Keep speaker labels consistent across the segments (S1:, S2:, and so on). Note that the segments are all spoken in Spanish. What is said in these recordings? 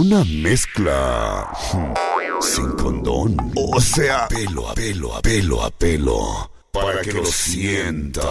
S1: Una mezcla sin condón. O sea, pelo a pelo a pelo a pelo. Para que lo sientas.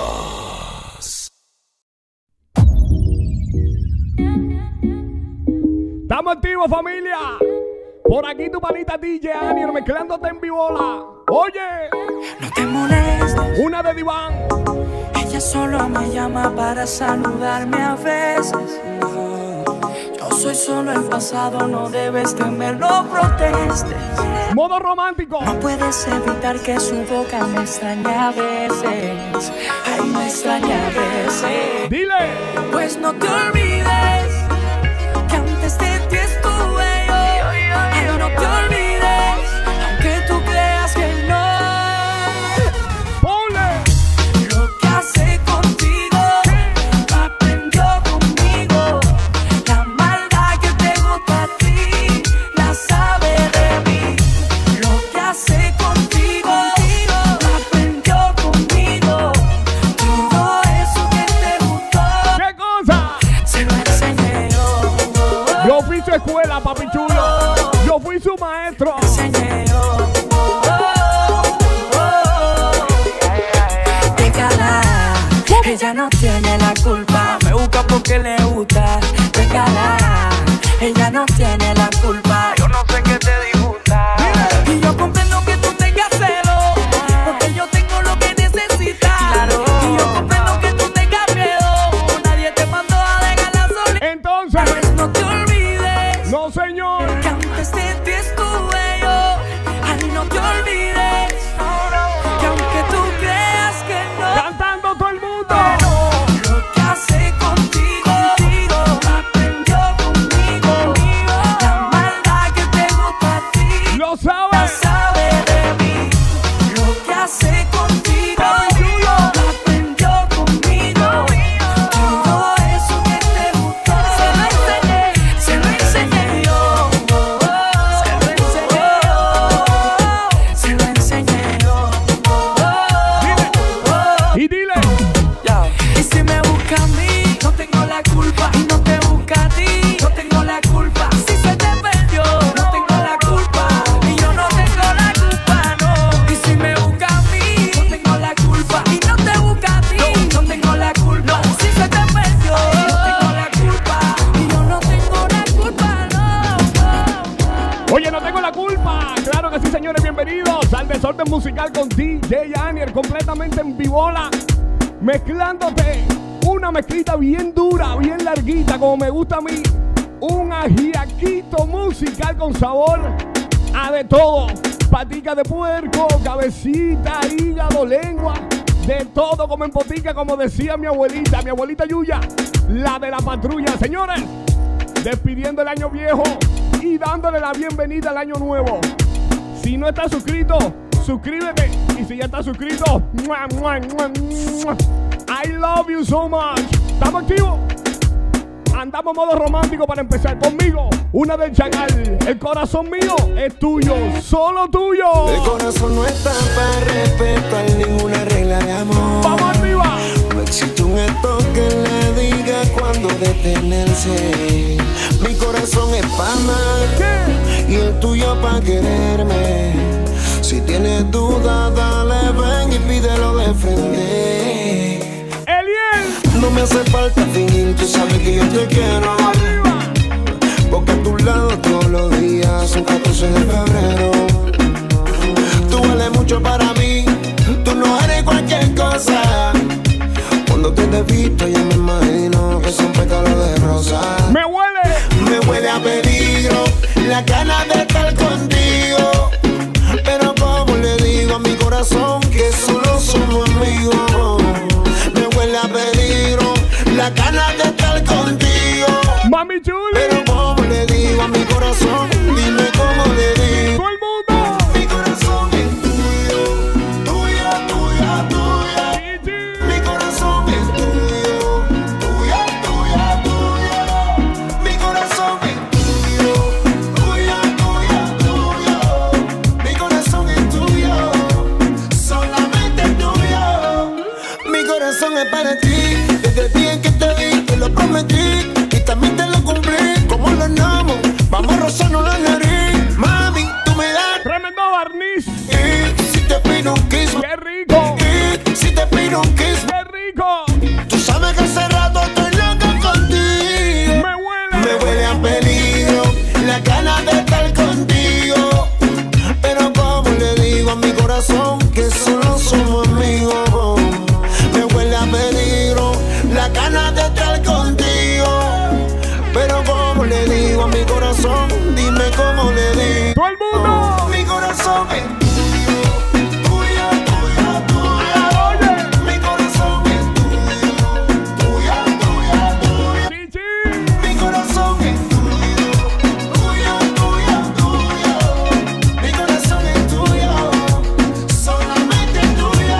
S2: Estamos activos, familia. Por aquí tu panita DJ Anier mezclándote en vivola. Oye,
S3: no te molestes.
S2: Una de diván.
S3: Ella solo me llama para saludarme a veces. Yo soy solo el pasado, no debes temer, no protestes.
S2: Modo romántico.
S3: No puedes evitar que su boca me extrañe a veces. Ay, me extraña a veces.
S2: Dile.
S3: Pues no te olvides que antes de ti estuve yo. Ay, no te olvides, aunque tú creas que no.
S2: Ponle.
S3: Lo que hace contigo aprendió conmigo. La maldad que te gusta a ti la sabe de mí. Lo que hace contigo aprendió conmigo. Todo eso que te gustó.
S2: ¿Qué cosa?
S3: Se lo enseñé yo.
S2: Yo fui su escuela, papi chulo. Yo fui su maestro.
S3: Enseñé yo. Déjala, ella no tiene la culpa. Me busca porque le gusta. Déjala, ella no tiene la culpa. Yo no sé qué te disgusta. Y yo comprendo que tú tengas celo, porque yo tengo lo que necesitas. Claro. Y yo comprendo que tú tengas miedo. Nadie te mandó a dejarla sola.
S2: Entonces,
S3: Pues no te olvides.
S2: no señor.
S3: Que antes de ti estuve yo. Ay, no te olvides. Que aunque tú creas que no.
S2: Cantando todo el mundo.
S3: Lo que hace contigo aprendió conmigo. La maldad que te gusta a ti
S2: Lo
S3: la
S2: sabes.
S3: sabe de mí. Lo que hace contigo aprendió conmigo. Todo eso que te gustó se lo enseñé yo. Se lo enseñé yo.
S2: Y dile.
S3: Y si me busca a mí, no tengo la culpa. Y no te busca a ti, no tengo la culpa. Si se te perdió, no tengo la culpa. Y yo no tengo la culpa, no. Y si me busca a mí, no tengo la culpa. Y no te busca a ti, no tengo la culpa. Si se te perdió, no tengo la culpa. Y yo no tengo la culpa, no.
S2: Oye, no tengo la culpa. Claro que sí, señores. Bienvenidos al Desorden Musical con DJ Anier, completamente en vivola, mezclándote una mezclita bien dura, bien larguita, como me gusta a mí. Un ajiaquito musical con sabor a de todo. Patica de puerco, cabecita, hígado, lengua. De todo como en potica, como decía mi abuelita Yuya, la de la patrulla. Señores, despidiendo el año viejo y dándole la bienvenida al año nuevo. Si no estás suscrito, suscríbete. Y si ya estás suscrito, ¡mua, mua, mua, mua! I love you so much. ¿Estamos activos? Andamos modo romántico para empezar. Conmigo, una del Chacal. El corazón mío es tuyo, solo tuyo.
S4: El corazón no está para respetar ninguna regla de amor.
S2: Vamos arriba.
S4: No existe un esto que le diga cuándo detenerse. Mi corazón es para amar y el tuyo para quererme. Si tienes dudas, dale, ven y pídelo de frente.
S2: Eliel.
S4: No me hace falta fingir, tú sabes que yo te quiero. Porque a tu lado todos los días son 14 de febrero. Tú vales mucho para mí, tú no eres cualquier cosa. Cuando te he visto ya me imagino que son pétalos de rosa.
S2: Me huele
S4: a peligro, la ganas de estar contigo. Pero como le digo a mi corazón que solo somos amigos. Me huele a peligro, la ganas de estar contigo.
S2: Mami chuli.
S4: Pero como le digo a mi corazón, dime cómo le digo.
S2: Todo el mundo.
S4: Mi corazón es tuyo, tuyo, tuyo, tuyo. Mi corazón es tuyo, tuyo, tuyo, tuyo. Mi corazón es tuyo, tuyo, tuyo, tuyo. Mi corazón es tuyo, solamente tuyo. Mi corazón es para ti, desde el día en que te vi, te lo prometí y también te lo cumplí. Como corazón es tuyo, tuyo, tuyo, tuyo. Mi corazón es tuyo, tuyo, tuyo, tuyo.
S2: Sí, sí.
S4: Mi corazón es tuyo, tuyo, tuyo, tuyo. Mi corazón es tuyo, solamente tuyo.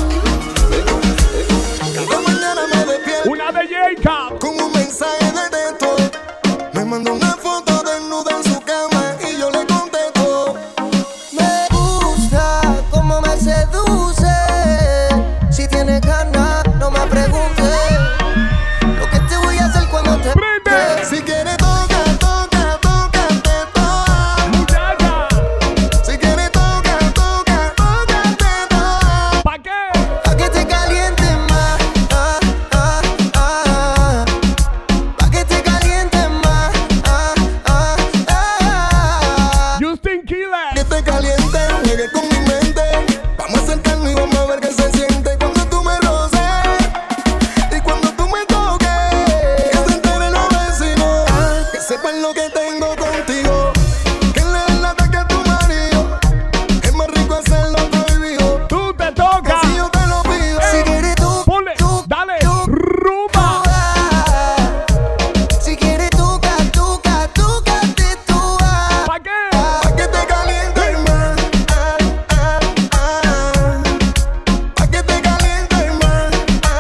S4: Cada mañana me despierto
S2: Una de Jacob.
S4: con un mensaje de texto. Me mandó una foto desnuda en su cama y yo le contesto.
S5: Me gusta cómo me seduce. Si tienes ganas, no me preguntes lo que te voy a hacer cuando te
S2: Prende.
S4: Si quieres toca, toca, toca, te toca.
S2: Muchacha.
S4: Si quieres toca, toca, toca, te toca.
S2: ¿Pa' qué?
S5: pa' que te calientes más. Pa' que te calientes más.
S2: Justin Killer.
S4: Que te caliente, juegue con mi mente. Vamos a acercarnos y vamos a ver qué se siente cuando tú me roces y cuando tú me toques. Que se enteren los vecinos, que sepan lo que tengo contigo. Que le den la ataque a tu marido. Es más rico hacerlo prohibido.
S2: Tú te tocas.
S4: Si yo te lo pido.
S5: Si quieres tú,
S2: Ponle. Dale. Rumba.
S5: si quieres toca, toca, toca, te toca.
S2: ¿Pa' qué?
S4: Pa' que te caliente más. Pa' que te caliente más.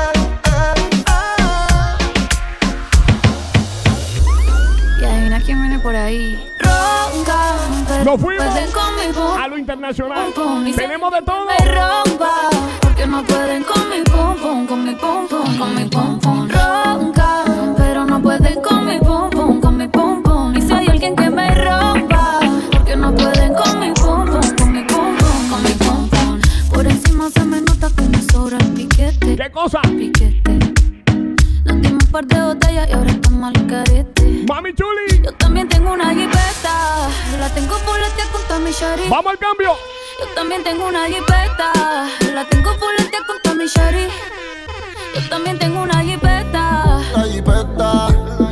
S6: Y adivina quién viene por ahí. Ronca,
S2: Nos fuimos
S6: pueden con mi pum,
S2: a lo internacional.
S6: pum, y
S2: Tenemos de todo.
S6: me rompa, porque no pueden con mi pum pum, con mi pum pum, con mi pum pum. Ronca, pero no pueden con mi pum pum, con mi pum pum. Y si hay alguien que me rompa, porque no pueden con mi pum pum, con mi pum pum, con mi pum pum. Por encima se me nota que me sobra el piquete.
S2: ¿Qué cosa?
S6: Piquete. Nos dimos un par de botellas y ahora estamos al carete.
S2: Mami Chuli.
S6: Yo también tengo una jipeta, la tengo fuletea con toda mi shari.
S2: Vamos al cambio.
S6: Yo también tengo una jipeta, la tengo fuletea con toda mi shari. Yo también tengo una jipeta,
S4: La jipeta.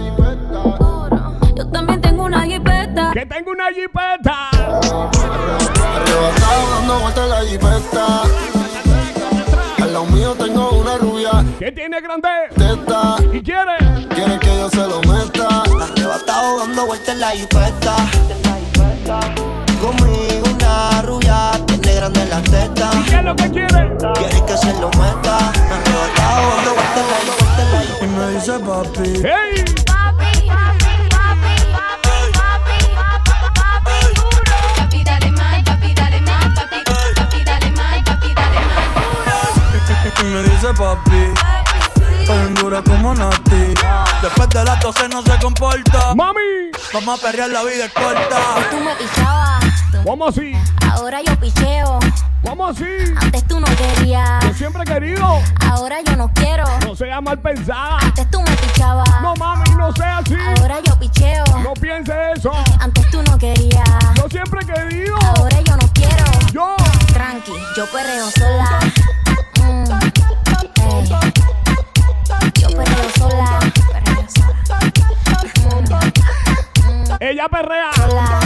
S6: yo también tengo una jipeta.
S2: Que tengo una jipeta.
S4: Arrebatado dando vueltas en la jipeta. Al lado mío tengo una rubia
S2: Que tiene grande.
S4: teta.
S2: ¿Y quiere?
S4: Quiere que yo se lo meta.
S5: Arrebatado dando vueltas en la jipeta. Conmigo una rubia tiene grande en la teta.
S2: ¿Qué es lo que quiere?
S5: Quiere que se lo meta. Arrebatado dando vueltas en la jipeta.
S4: Y me dice papi.
S2: ¡Hey!
S6: Papi, dale más, papi, dale más, papi, papi, dale más, papi, dale más.
S7: Y me dice papi, tan dura como Nati. Después de las 12 no se comporta.
S2: ¡Mami!
S7: Vamos a perrear, la vida es corta.
S6: Tú me pichabas,
S2: ¿Cómo así?
S6: ahora yo picheo.
S2: ¿Cómo así?
S6: Antes tú no querías,
S2: Yo siempre he querido.
S6: ahora yo no quiero.
S2: No sea mal pensada.
S6: Antes tú me pichabas,
S2: No, mami, no sea así.
S6: ahora yo picheo.
S2: No piense eso.
S6: Antes tú no querías,
S2: Yo siempre he querido.
S6: ahora yo no quiero.
S2: Yo.
S6: Tranqui, yo perreo sola. Ey. Yo perreo sola. Perreo sola.
S2: Ella perrea.
S6: Sola.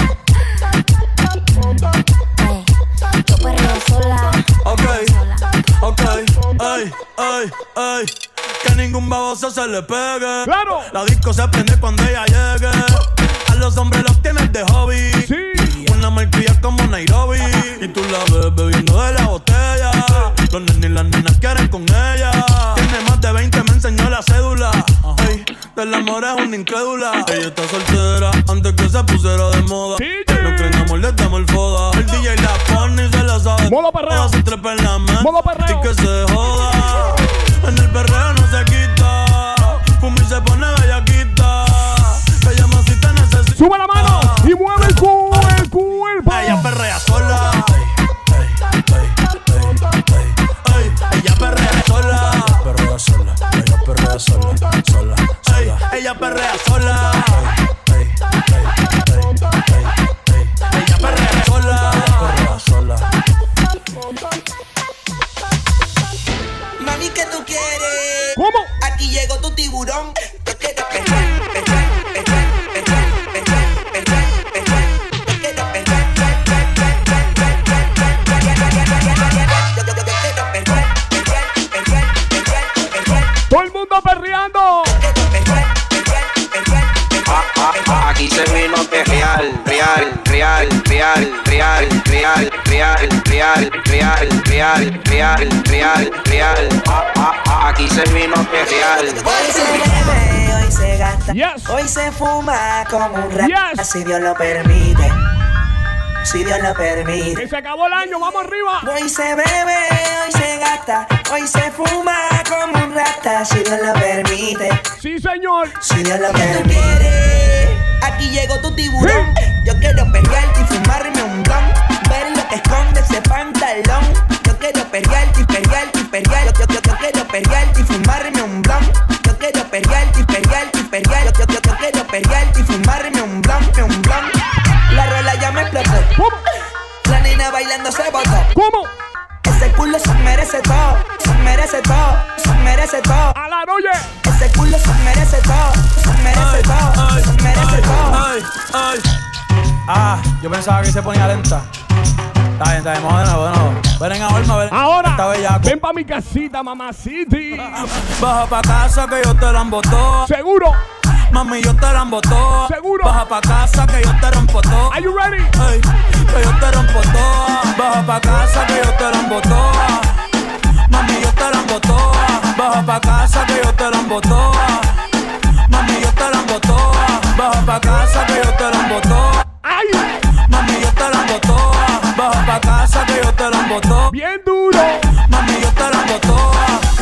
S6: Ey. Yo perreo sola.
S7: Ok,
S6: Sola.
S7: ok, ay, ay, ay. Que ningún baboso se le pegue.
S2: ¡Claro!
S7: La disco se prende cuando ella llegue. A los hombres los tienes de hobby.
S2: Sí.
S7: Una marquilla como Nairobi. Y tú la ves bebiendo de la botella. Los nenes y las nenas quieren con ella. Tiene más de 20, me enseñó la cédula. Ey, del amor es una incrédula. Ella está soltera antes que se pusiera de moda.
S2: DJ.
S7: No creen amor, le damos el foda. El DJ la pone y se la sabe.
S2: Modo perreo.
S7: Se trepa en la mano.
S2: Modo perreo.
S7: Y que se joda. En el perreo no se quita. Fumi se pone bellaquita. Ella más si te necesita.
S2: Sube la mano y mueve el cuerpo.
S7: Ella perrea sola. Ella perrea sola. Perrea sola. Ella perrea sola. Sola. Ella perrea sola. Ella perrea sola. Perrea sola.
S5: Mami, ¿qué tú quieres?
S2: ¿Cómo?
S5: Aquí llegó tu tiburón. Yo quiero perrear, perrear, perrear, perrear, perrear,
S8: real. Aquí servimos que real.
S3: Hoy se bebe, hoy se gasta,
S2: Yes.
S3: hoy se fuma como un rap.
S2: Yes.
S3: Si Dios lo permite, si Dios lo permite.
S2: Que se acabó el año, vamos arriba.
S3: Hoy se bebe, hoy se gasta, hoy se fuma como un rata. Si Dios lo permite,
S2: Sí, señor.
S3: si Dios lo permite. Aquí llegó tu tiburón. Yo quiero pelearte y fumarme un blunt. Ver lo que esconde ese pantalón. Yo quiero pelearte y pelearte y pelear. Yo quiero pelearte y fumarme un blunt. Yo quiero pelearte y pelearte y pelear. Yo quiero pelearte y fumarme un blunt, un blunt. La rola ya me explotó.
S2: ¿Cómo?
S3: La nena bailando se botó.
S2: ¿Cómo?
S3: Ese culo se merece todo, se merece todo, se merece todo.
S2: A la noche.
S3: Ese culo se merece todo, se merece todo, se merece todo.
S7: Ay. Ah, yo pensaba que se ponía lenta. Está bien, vamos de nuevo, de nuevo. Ven a ver.
S2: Ahora,
S7: Está bellaco.
S2: ven pa' mi casita, mamacita.
S7: Baja pa' casa que yo te la embotó.
S2: Seguro.
S7: Mami, yo te la embotó.
S2: Seguro.
S7: Baja pa' casa que yo te rompo todo.
S2: Are you ready?
S7: Ey, que yo te rompo todo. Baja pa' casa que yo te la embotó. Mami, yo te la embotó. Baja pa' casa que yo te la embotó. Mami, yo te la embotó. Baja pa' casa que yo te la embotó.
S2: ¡Ay!
S7: Mami, yo te la embotó. Baja pa' casa que yo te la embotó.
S2: Bien duro.
S7: Mami, yo te la embotó.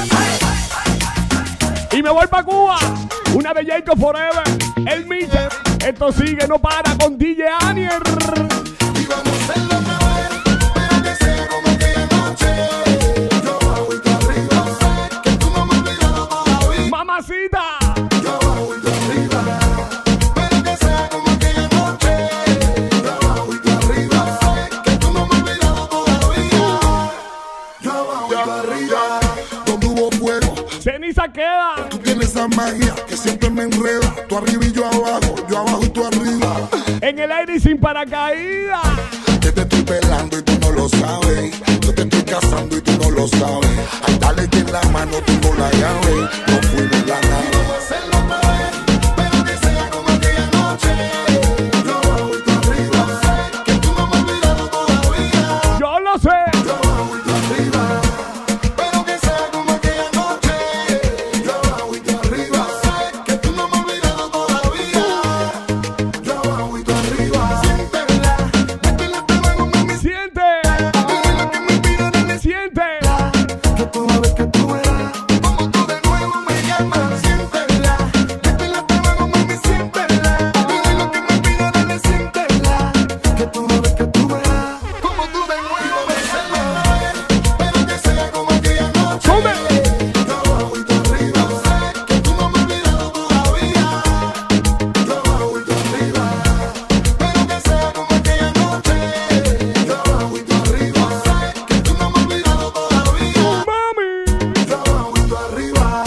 S2: Y me voy pa' Cuba. Una de Jacob Forever. El Mister. Esto sigue, no para con DJ Anier.
S4: Y vamos a hacerlo otra vez, pero que sea como aquella noche. Yo bajo y tú arriba, sé que tú no me has olvidado todavía.
S2: Mamacita.
S4: Yo bajo y tú arriba, pero que sea como aquella noche. Yo bajo y tú arriba, sé que tú no me has olvidado todavía. Yo bajo y tú arriba, donde hubo fuego,
S2: Ceniza queda.
S4: tú tienes esa magia que siempre me enreda. Tú arriba y yo abajo y tú arriba.
S2: En el aire y sin paracaídas.
S4: Que te estoy pelando y tú no lo sabes. Yo te estoy casando y tú no lo sabes. Ay, dale que en la mano tengo la llave. No fuimos la nave. Vamos a hacerlo otra vez, pero que sea como aquella noche. Yo bajo y tú arriba, sé que tú no me has olvidado todavía.
S2: Yo lo sé.
S4: Yo bajo y tú arriba, pero que sea como aquella noche. Yo bajo y tú arriba, sé que tú no me has olvidado todavía. Yo bajo y tú arriba, siéntela, métela esta mano, mami.
S2: Siente.
S4: Dime lo que me pidas, dale.
S2: Siente.
S4: Que tú sabes que tú verás como tú de nuevo me llamas. Siéntela, métela esta mano, mami, siéntela. Dime lo que me pidas, dale, siéntela. Que tú sabes que tú verás como tú de nuevo me llamas. Pero que sea como aquella noche.
S2: Sube.
S4: Yo bajo y tú arriba, sé que tú no me has olvidado todavía. Yo bajo y tú arriba, pero que sea como aquella noche. Yo bajo y tú arriba, sé que tú no me has olvidado todavía.
S2: Mami.
S4: Yo bajo y tú arriba.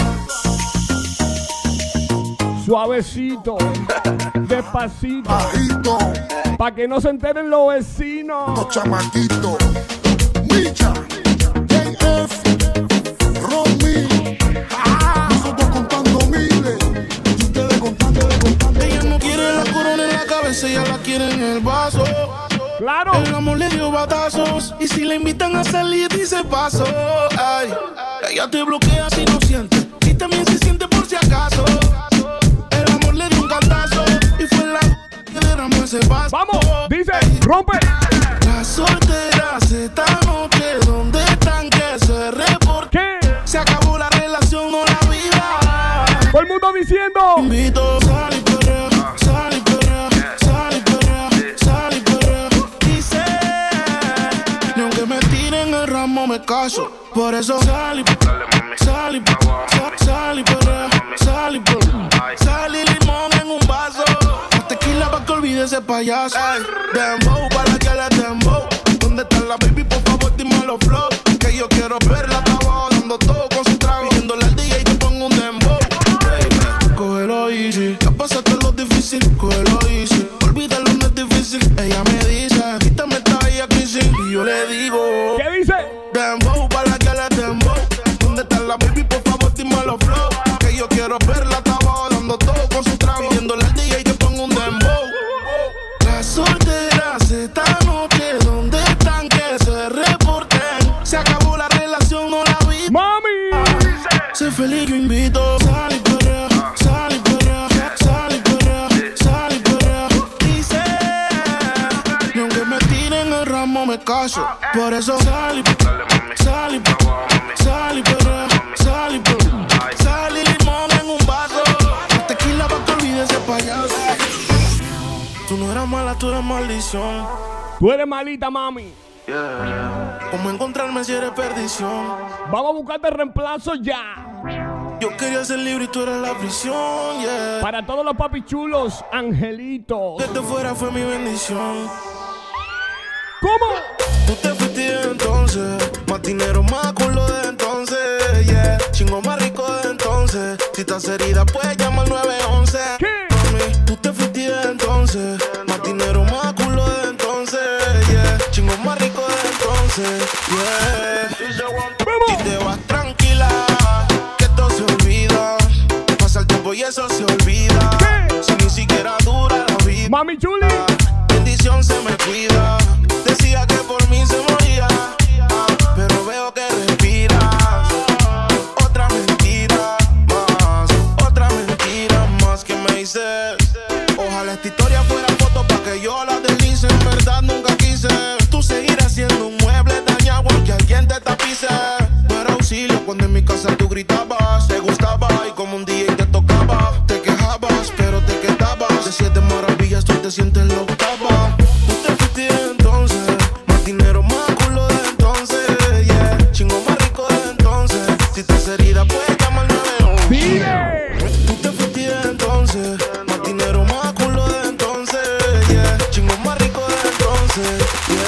S2: Suavecito. Despacito.
S4: Bajito,
S2: Pa' que no se enteren los vecinos.
S4: los chamaquitos, Micha, JF, Romy, nosotros contando miles, y ustedes contando.
S9: Ella no quiere la corona en la cabeza, ella la quiere en el vaso.
S2: Claro.
S9: El amor le dio batazos, y si la invitan a salir dice paso. Ay, ella te bloquea si no siente, y también se siente por si acaso. El amor le dio un cantazo, y fue la que derramó ese vaso.
S2: Vamos. Dice, rompe.
S9: Las solteras esta noche, ¿dónde están que se reporten?
S2: ¿Qué?
S9: Se acabó la relación, no la vida.
S2: Todo el mundo diciendo.
S9: Invito, sal y perrea, sal y perrea, sal y perrea, sal y perrea. Dice, ni aunque me tiren el ramo me caso. Por eso sal y perrea, sal y perrea, sal y perrea, sal y perrea. Sal y limón en un vaso. Más tequila pa' que olvide ese payaso. Ay, dembow para que le dembow. ¿Dónde está la baby? Por favor dime los flow. Que yo quiero verla, estaba dando todo con su trago. Pidiéndole al DJ que ponga un dembow. Cógelo easy, ya pasaste lo difícil, cógelo easy. Olvídalo, no es difícil. Ella me dice, quítame esta bella crisis. Y yo le digo,
S2: ¿Qué dice?
S9: dembow para que le dembow. ¿Dónde está la baby? Por favor dime los flow. Que yo quiero verla, estaba dando todo con su trago. Pidiéndole al DJ que ponga un dembow. Las solteras esta noche, caso. Por eso sal y perrea, sal y perrea, sal y perrea, sal y perrea. Sal y limón en un vaso, la tequila pa' que olvides ese payaso. Tú no eras mala, tú eres maldición.
S2: Tú eres malita, mami.
S9: ¿Cómo encontrarme si eres perdición?
S2: Vamos a buscarte reemplazo ya.
S9: Yo quería ser libre y tú eres la prisión, yeah.
S2: Para todos los papi chulos, angelitos.
S9: Desde fuera fue mi bendición.
S2: ¿Cómo?
S9: Tú te fuiste entonces, más dinero, más culo de entonces, yeah. Chingo más rico de entonces. Si estás herida, puedes llamar al 911.
S2: ¿Qué?
S9: Mami, tú te fuiste entonces, más dinero, más culo de entonces, yeah. Chingo más rico de entonces, yeah.
S2: ¡Vamos!
S9: Y te vas tranquila, que esto se olvida. Pasa el tiempo y eso se olvida.
S2: ¿Qué?
S9: Si ni siquiera dura la vida.
S2: Mami chuli.
S9: Bendición se me cuida. Decía que por mí se moría, pero veo que respiras. Otra mentira más que me dices. Ojalá esta historia fuera foto pa' que yo la deslice. En verdad nunca quise tú seguir haciendo un mueble dañado que alguien te tapice. No era auxilio cuando en mi casa tú gritabas, te gustaba y como un día te tocaba, te quejabas pero te quedabas. De 7 maravillas tú te sientes la octava. Tú te fuiste entonces, más dinero, más culo de entonces, yeah. Chingo más rico de entonces. Si estás herida puedes llamar al 911.
S2: ¡Dile!
S9: Tú te fuiste entonces, más dinero, más culo de entonces, yeah. Chingo más rico de entonces,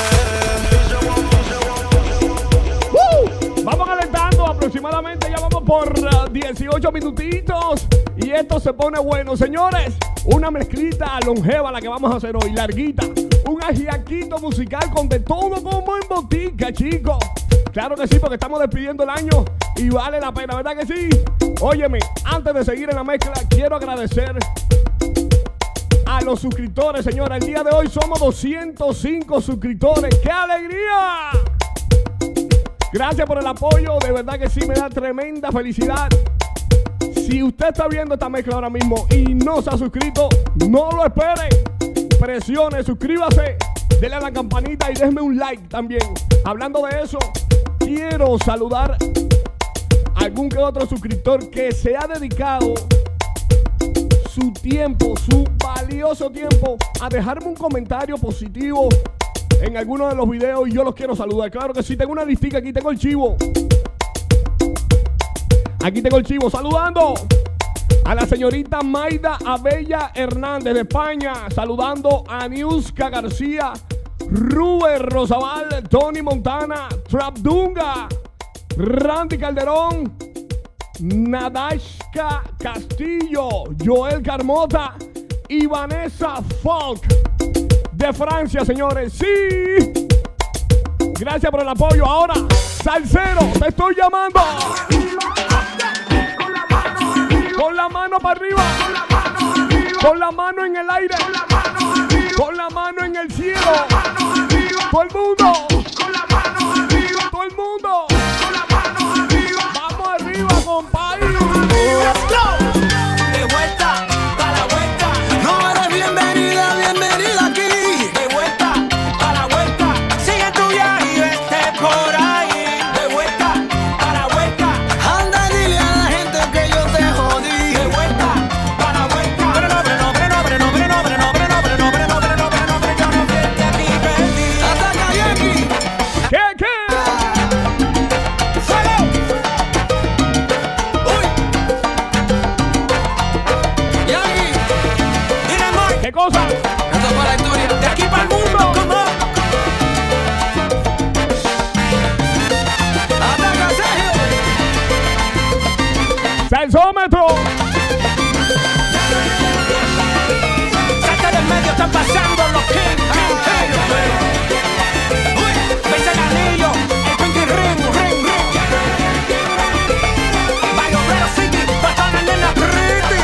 S9: yeah.
S2: Vamos calentando, aproximadamente ya vamos por 18 minutitos. Y esto se pone bueno, señores. Una mezclita longeva la que vamos a hacer hoy, larguita. Un ajiaquito musical con de todo como en botica, chicos. Claro que sí, porque estamos despidiendo el año y vale la pena, ¿verdad que sí? Óyeme, antes de seguir en la mezcla, quiero agradecer a los suscriptores, señora. El día de hoy somos 205 suscriptores. ¡Qué alegría! Gracias por el apoyo, de verdad que sí, me da tremenda felicidad. Si usted está viendo esta mezcla ahora mismo y no se ha suscrito, no lo espere. Presione, suscríbase, denle a la campanita y déjeme un like también. Hablando de eso, quiero saludar a algún que otro suscriptor que se ha dedicado su tiempo, su valioso tiempo, a dejarme un comentario positivo en alguno de los videos y yo los quiero saludar. Claro que sí, tengo una listica aquí, tengo el chivo. Aquí tengo el chivo saludando a la señorita Maida Abella Hernández de España. Saludando a Niuska García, Rubén Rosabal, Tony Montana, Trapdunga, Randy Calderón, Nadashka Castillo, Joel Carmota y Vanessa Folk de Francia, señores. ¡Sí! Gracias por el apoyo. Ahora, salsero, te estoy llamando. Con la mano para arriba. Con la mano en el aire. Con la mano en el cielo. Todo el mundo. Todo el mundo. Vamos arriba, compadre.
S3: De vuelta, pa' la vuelta.
S5: No eres bienvenida, bienvenida aquí.
S3: De vuelta, pa' la vuelta. Sigue tu viaje y vete por ahí. De vuelta, pa' la vuelta.
S5: Anda, dile a la gente que yo te jodí.
S3: De vuelta, pa' la vuelta. Pero no, yo no fui el que a ti perdí.
S5: Ataca aquí.
S2: ¿Qué?
S3: ¡Fuego!
S5: Uy. Y aquí.
S3: Dile, amor,
S2: ¿Qué cosa?
S5: Esto es para la historia.
S3: de aquí para el mundo. ¿Cómo?
S5: Ataca, Sergio.
S2: Salsómetro.
S3: Saca del medio, están pasando los King. Uy, ves el anillo, el pinky ring. Barrio Obrero City, Cubaton, nena pretty.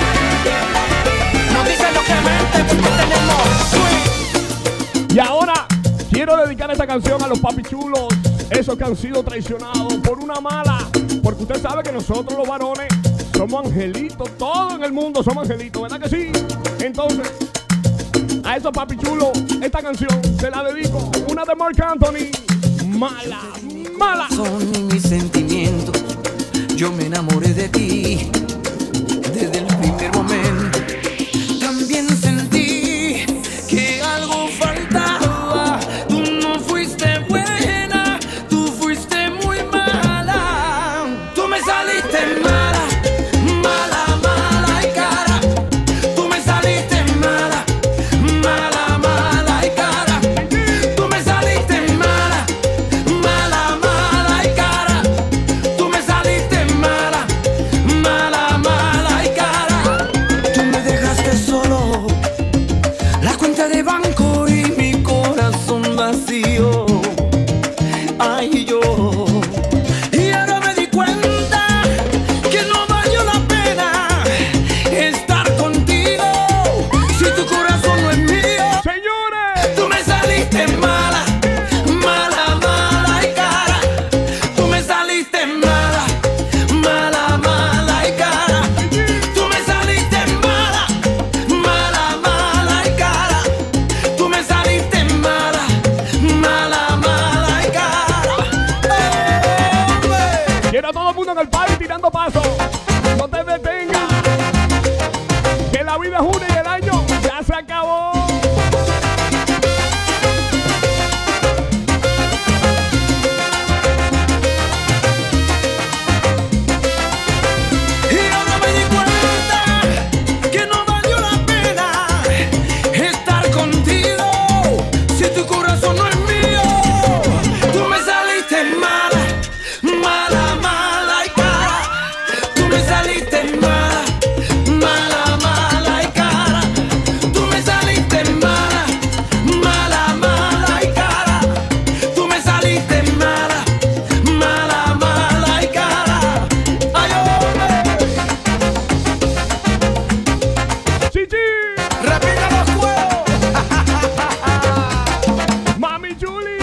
S3: No dicen lo que mente porque tenemos sweet.
S2: Y ahora quiero dedicar esta canción a los papi chulos, esos que han sido traicionados por una mala. Porque usted sabe que nosotros los varones somos angelitos, todos en el mundo somos angelitos, ¿verdad que sí? Entonces, a Eso, papi chulo. Esta canción se la dedico. Una de Marc Anthony. Mala, mala.
S3: Son mis sentimientos. Yo me enamoré de ti desde el primer momento. También sentí que algo faltaba. Tú no fuiste buena, tú fuiste muy mala. Tú me saliste mala, mala, mala y cara. Tú me saliste mala, mala, mala y cara. Tú me saliste mala, mala, mala y cara. Tú me saliste mala, mala, mala y cara. Tú me dejaste solo, la cuenta de banco y mi corazón vacío. Ay, yo. Y ahora me di cuenta que no valió la pena estar contigo si tu corazón no es mío.
S2: Señores,
S3: Tú me saliste mala, mala, mala y cara. Tú me saliste mala, mala, mala y cara. Tú me saliste mala, mala, mala y cara. Tú me saliste mala, mala, mala y cara.
S2: quiero a todo el mundo en el party tirando paso. No te detengas. Que la vida es una y el año ya se acabó.
S3: Y ahora me di cuenta que no valió la pena estar contigo si tu corazón no es mío. Tú me saliste mala, mala, mala y cara. Tú me saliste mala, mala, mala y cara. Tú me saliste mala, mala, mala y cara. Tú me saliste mala, mala, mala y cara. Ay, hombre.
S2: Chichi,
S3: Repita los juegos.
S2: Mami Julie.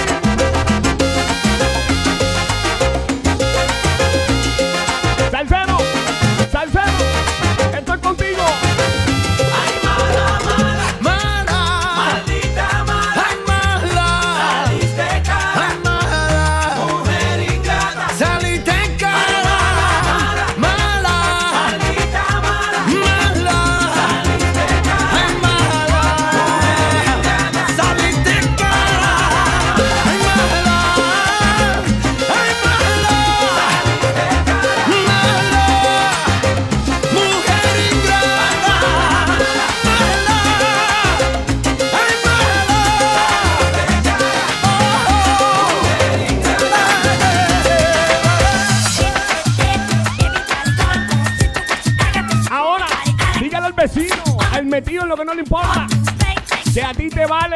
S2: Salsero, salsero. Estoy contigo.
S3: Ay, mala, mala, mala, maldita mala, ay, mala, saliste cara, ay, mala, mujer ingrata, saliste cara, mala, maldita mala, mala, saliste cara, ay, mala, mujer ingrata, saliste cara, ay, mala, ay, mala, saliste cara, mala, mujer ingrata, mala, ay,
S2: Ahora, dígale al vecino, al metido en lo que no le importa, que a ti te vale.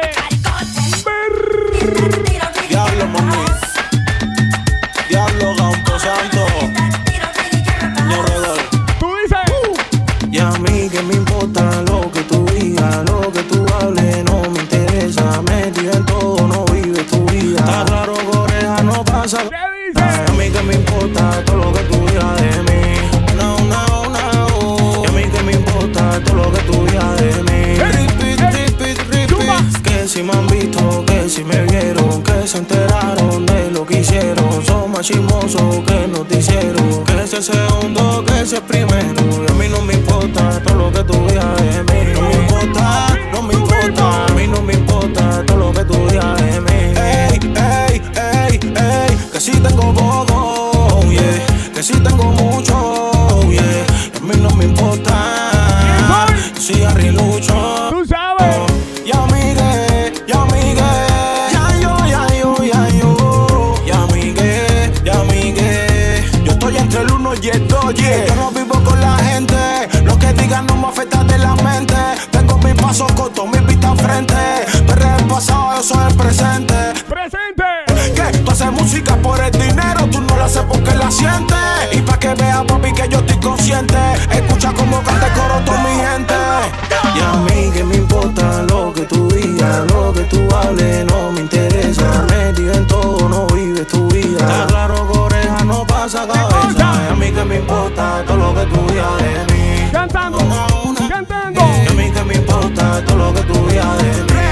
S10: Diablo, mami. Diablo, Campo Santo. Señor Redor.
S2: Tú dices,
S10: Y a mí que me importa lo que tú digas, lo que tú hables, no me interesa. Metido en todo, no vives tu vida. Está claro que oreja no pasa.
S2: ¿qué dices?
S10: A mí que me importa todo lo que tú digas de mí. No, no, no. Y a mí que me importa todo lo que tú digas de mí. Repeat,
S2: Cuba.
S10: que si me han visto, que si me vieron, que se enteraron de lo que hicieron. Son más chismosos que noticieros. Que ese segundo, que ese primero. Y a mí no me importa todo lo que tú digas de mí. No me importa, no me importa. A mí no me importa todo lo que tú digas de mí. Ey, ey, ey, ey. Que si tengo poco, yeah. Que si tengo mucho, yeah. Y a mí no me importa. Si arrilucho.
S2: Tú sabes.
S10: Y amigue, y amigue. Ya yo, ya yo, ya yo. Y amigue, y amigue. Yo estoy entre el 1 y el 2, yeah. Yo no vivo con la gente. Lo que digan no me afecta de la mente. Tengo mis pasos cortos, mis vistas frente. Pero el pasado, yo soy el presente.
S2: Presente.
S10: Que tú haces música por el dinero, tú no la haces porque la sientes. Y pa' que veas, papi, que yo estoy consciente. Escucha como canta el coro toda mi gente. Y a mí que me importa lo que tú digas, lo que tú hables, no me interesa. Metido en todo, no vives tu vida. Está claro que oreja no pasa cabeza. Y a mí que me importa todo lo que tú digas de mí.
S2: Cantando, cantando.
S10: Y a mí que me importa todo lo que tú digas de mí.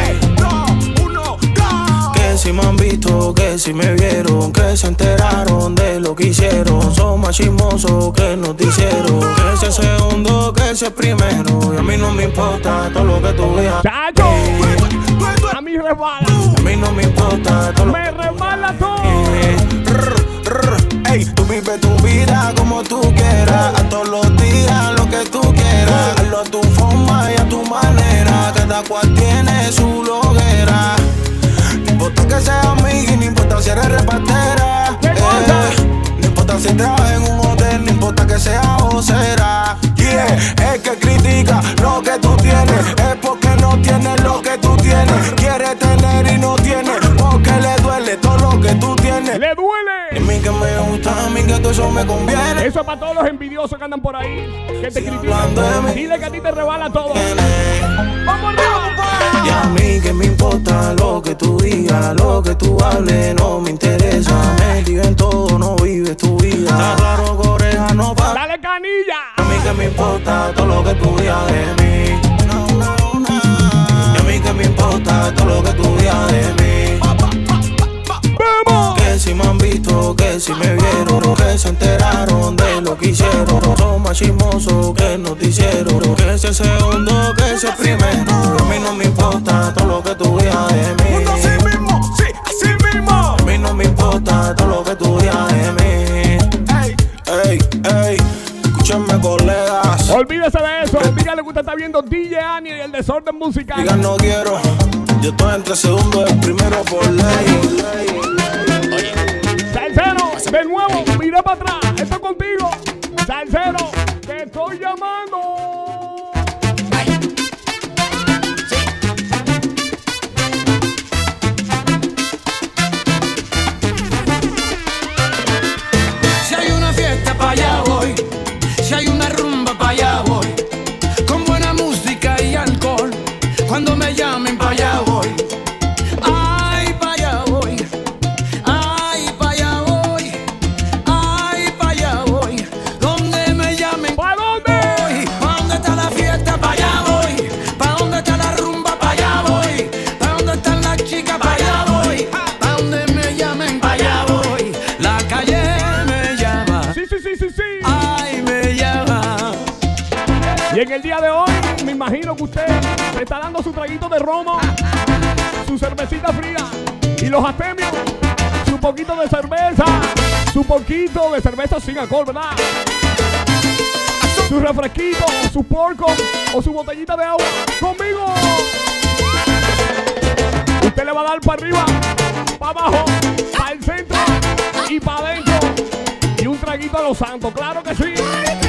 S10: si me vieron, que se enteraron de lo que hicieron. Son más chismosos que nos hicieron. Que ese segundo, que ese primero. Y a mí no me importa todo lo que tú veas.
S2: ¡Chacho! A mí resbala.
S10: A mí no me importa todo lo
S2: me resbala todo.
S10: Ey, tú vives tu vida como tú quieras. A todos los días lo que tú quieras. Hazlo a tu forma y a tu manera. Cada cual tiene su loguera. No importa que seas amiga y no importa si eres repartera. No importa si trabajas en un hotel, no importa que sea vocera. Yeah, el que critica lo que tú tienes es porque no tiene lo que tú tienes. Quiere tener y no tiene porque le duele todo lo que tú tienes.
S2: ¡Le duele!
S10: A mí que me gusta, a mí que todo eso me conviene.
S2: Eso es para todos los envidiosos que andan por ahí, que te critican. Dile que a ti te rebala todo. ¡Vamos arriba!
S10: Y a mí que me importa lo que tú digas, lo que tú hables, no me interesa. Metido en todo, no vives tu vida. Está claro que oreja no pa'.
S2: ¡Dale canilla!
S10: A mí que me importa todo lo que tú digas de mí. Y a mí que me importa todo lo que tú digas de mí.
S2: ¡Vamos!
S10: Que si me han visto, que si me vieron, que se enteraron de lo que hicieron. Son más chismosos que nos hicieron. Que ese segundo, que ese primero. A mí no me importa todo lo que tú digas de mí.
S2: Mundo así mismo, sí, así mismo.
S10: A mí no me importa todo lo que tú digas de mí. Ey, ey, escúchenme, colegas.
S2: Olvídese de eso. Dígale que usted está viendo DJ Ani y el desorden musical.
S10: Digan no quiero. Yo estoy entre segundos, el primero por ley.
S2: Salsero, de nuevo, mira para atrás. Esto es contigo. Salsero, te estoy llamando.
S3: Si hay una fiesta pa' allá voy, si hay una rumba pa' allá voy, con buena música y alcohol, cuando me llamen pa' allá voy. Ay, pa' allá voy, ay, pa' allá voy, ay, pa' allá voy, donde me llamen.
S2: ¿Pa' dónde?
S3: Voy, pa' dónde está la fiesta pa' allá voy, pa' dónde está la rumba pa' allá voy, pa' dónde están las chicas pa' allá voy, pa' dónde me llamen pa' allá voy, la calle me llama.
S2: Sí, sí, sí, sí, sí.
S3: Ay, me llama.
S2: Y en el día de hoy, me imagino que usted se está dando su traguito de romo, su cervecita fría y los astemios, su poquito de cerveza, su poquito de cerveza sin alcohol, ¿verdad? Su refresquito, su porco o su botellita de agua. ¡Conmigo! Usted le va a dar para arriba, para abajo, para el centro y para adentro. Y un traguito a los santos, claro que sí.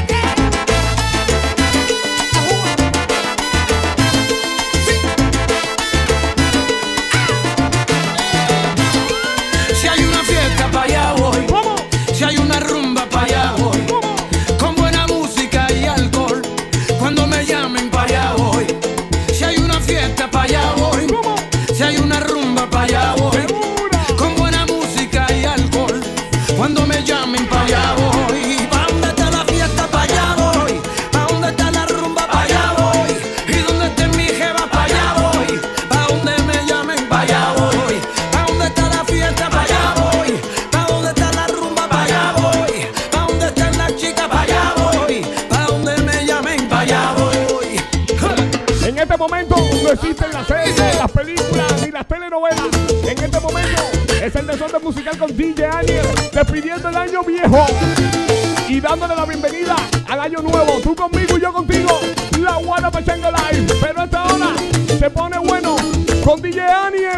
S3: Si hay una fiesta pa' allá voy,
S2: ¿Cómo?
S3: si hay una rumba pa' allá voy,
S2: ¿Cómo?
S3: con buena música y alcohol, cuando me llamen pa' allá voy. Si hay una fiesta pa' allá voy,
S2: ¿Cómo?
S3: si hay una rumba pa' allá voy,
S2: ¡Segura!
S3: con buena música y alcohol, cuando me llamen pa' allá voy. ¿Pa' dónde está la fiesta pa' allá voy? ¿Pa' dónde está la rumba pa' allá voy? ¿Y dónde está mi jeva pa' allá voy? ¿Pa' dónde me llamen pa' allá voy? ¿Pa' dónde está la fiesta pa' allá voy? ¿Pa' dónde está la rumba pa' allá voy? ¿Pa' dónde están las chicas pa' allá voy? ¿Pa' dónde me llamen pa' allá voy?
S2: En este momento no existen las series, las películas ni las telenovelas. En este momento es el desorden musical con DJ Aniel, despidiendo el año viejo y dándole la bienvenida al año nuevo. Tú conmigo y yo contigo, la Guana Pachanga Live. Pero esta hora se pone bueno con DJ Aniel.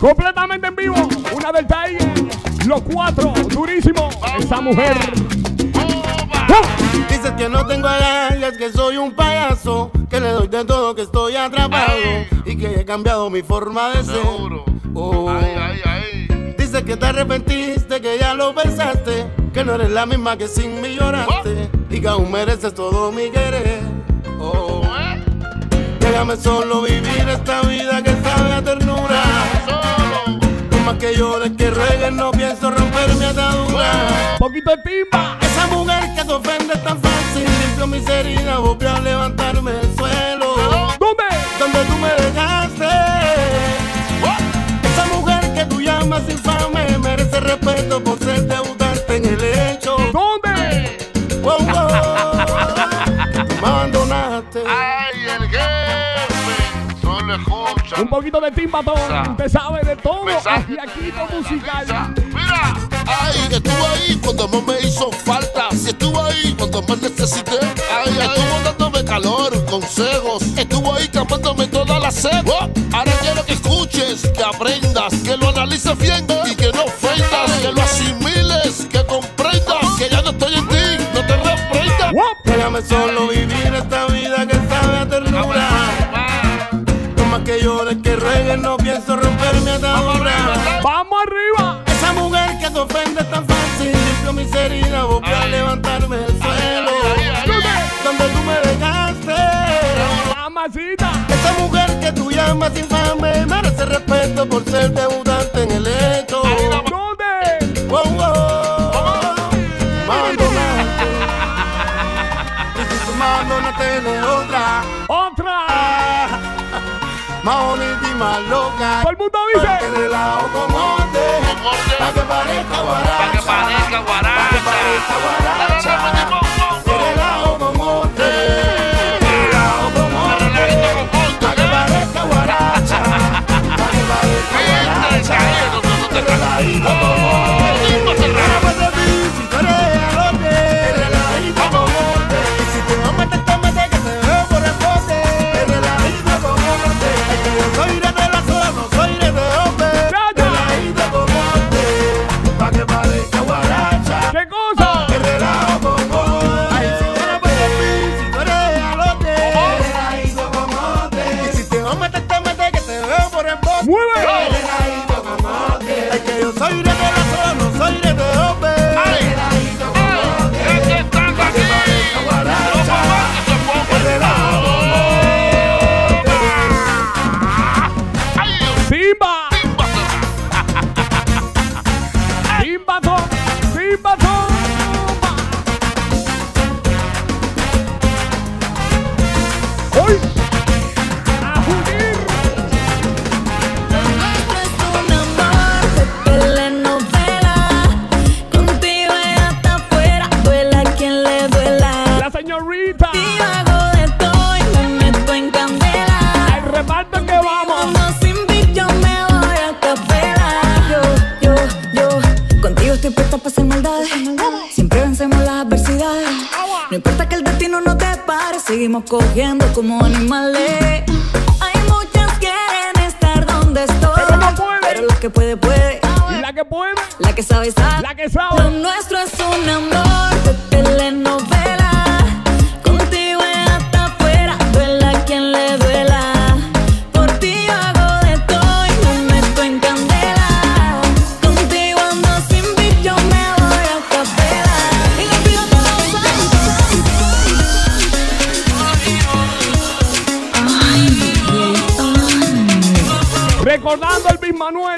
S2: Completamente en vivo. Una del Tiger. Los cuatro. Durísimo. Esa mujer.
S9: Dices que no tengo agallas, que soy un payaso, que le doy de todo, que estoy atrapado y que he cambiado mi forma de ser. Dices que te arrepentiste, que ya lo pensaste, que no eres la misma que sin mí lloraste y que aún mereces todo mi querer. Déjame solo vivir esta vida que sabe a ternura. No más que llores, que ruegues, no pienso romper mi atadura.
S2: Poquito de timba.
S9: Esa mujer que te ofende tan fácil, limpio mis heridas, volvió a levantarme del suelo.
S2: ¿Dónde?
S9: Donde tú me dejaste. Esa mujer que tú llamas infame merece respeto por ser debutante en el hecho.
S2: ¿Dónde?
S9: Wow, wow. Tú me abandonaste.
S11: Ay, el jefe, solo escucha.
S2: Un poquito de timbatón. Usted sabe de todo. Y aquí con musical.
S11: Mira. Ay, estuvo ahí cuando más me hizo falta. Si estuvo ahí cuando más necesité. Ay, estuvo dándome calor, consejos. Estuvo ahí calmándome toda la sed. Ahora quiero que escuches, que aprendas, que lo analices bien y que no ofendas, que lo asimiles, que comprendas, que ya no estoy en ti, no te reprendas.
S9: Déjame solo vivir esta vida que sabe a ternura. No más que llores, que ruegues, no pienso romper mi atadura.
S2: ¡Vamos arriba!
S9: Esa mujer que te ofende tan fácil, limpio mis heridas, volvió a levantarme del suelo. Donde tú me dejaste.
S2: Mamacita.
S9: Esa mujer que tú llamas infame merece respeto por ser debutante en el hecho.
S2: ¿Dónde?
S9: Wow, wow. Me abandonaste. Y si tu mano no tiene otra.
S2: ¡Otra!
S9: Más bonita y más loca.
S2: Todo el mundo dice.
S9: Que relajo como pa' que parezca guaracha.
S11: Pa' que parezca guaracha.
S9: Pa' que parezca guaracha. Que relajo como relajo como pa' que parezca guaracha. Pa' que parezca guaracha. Que relajito como relajito de mí, si tú eres alote. Relajito como y si tú no metes, que te veo por el bote. Relajito como es que yo soy de la zona, no soy de hombre. Relajito como pa' que parezca guaracha.
S2: ¿Qué cosa?
S9: Que relajo como ay, si tú no puedes mí, si tú eres alote. Relajito como y si te vas a meter, que te veo por el bote.
S2: ¡Mueve!
S9: Relajito como es que yo soy de la zona, no soy de hombre. Relajito como pa' que parezca guaracha. Que relajo como
S2: ¡Simba! ¡Simbatón! ¡Simbatón! ¡Hoy! ¡A jugar!
S6: Telenovela, contigo y hasta afuera, duela a quien le duela.
S2: ¡La señorita!
S6: Yo hago de todo y me meto en candela.
S2: ¡Al reparto que vamos!
S6: Cuando sin beat yo me voy a capela. Yo, contigo estoy puesta para hacer maldades. Siempre vencemos las adversidades. No importa que el destino no te pare, seguimos cogiendo como animales. Hay muchas que quieren estar donde estoy,
S2: pero no puede.
S6: Pero la que puede, puede.
S2: ¿Y la que puede?
S6: La que sabe, sabe.
S2: La que sabe.
S6: Lo nuestro es un amor de telenovela. Contigo y hasta afuera, duela a quien le duela. Por ti yo hago de todo y me meto en candela. Contigo ando sin beat, yo me voy a capela. Y le pido a todos los
S2: Recordando el Big Manuel.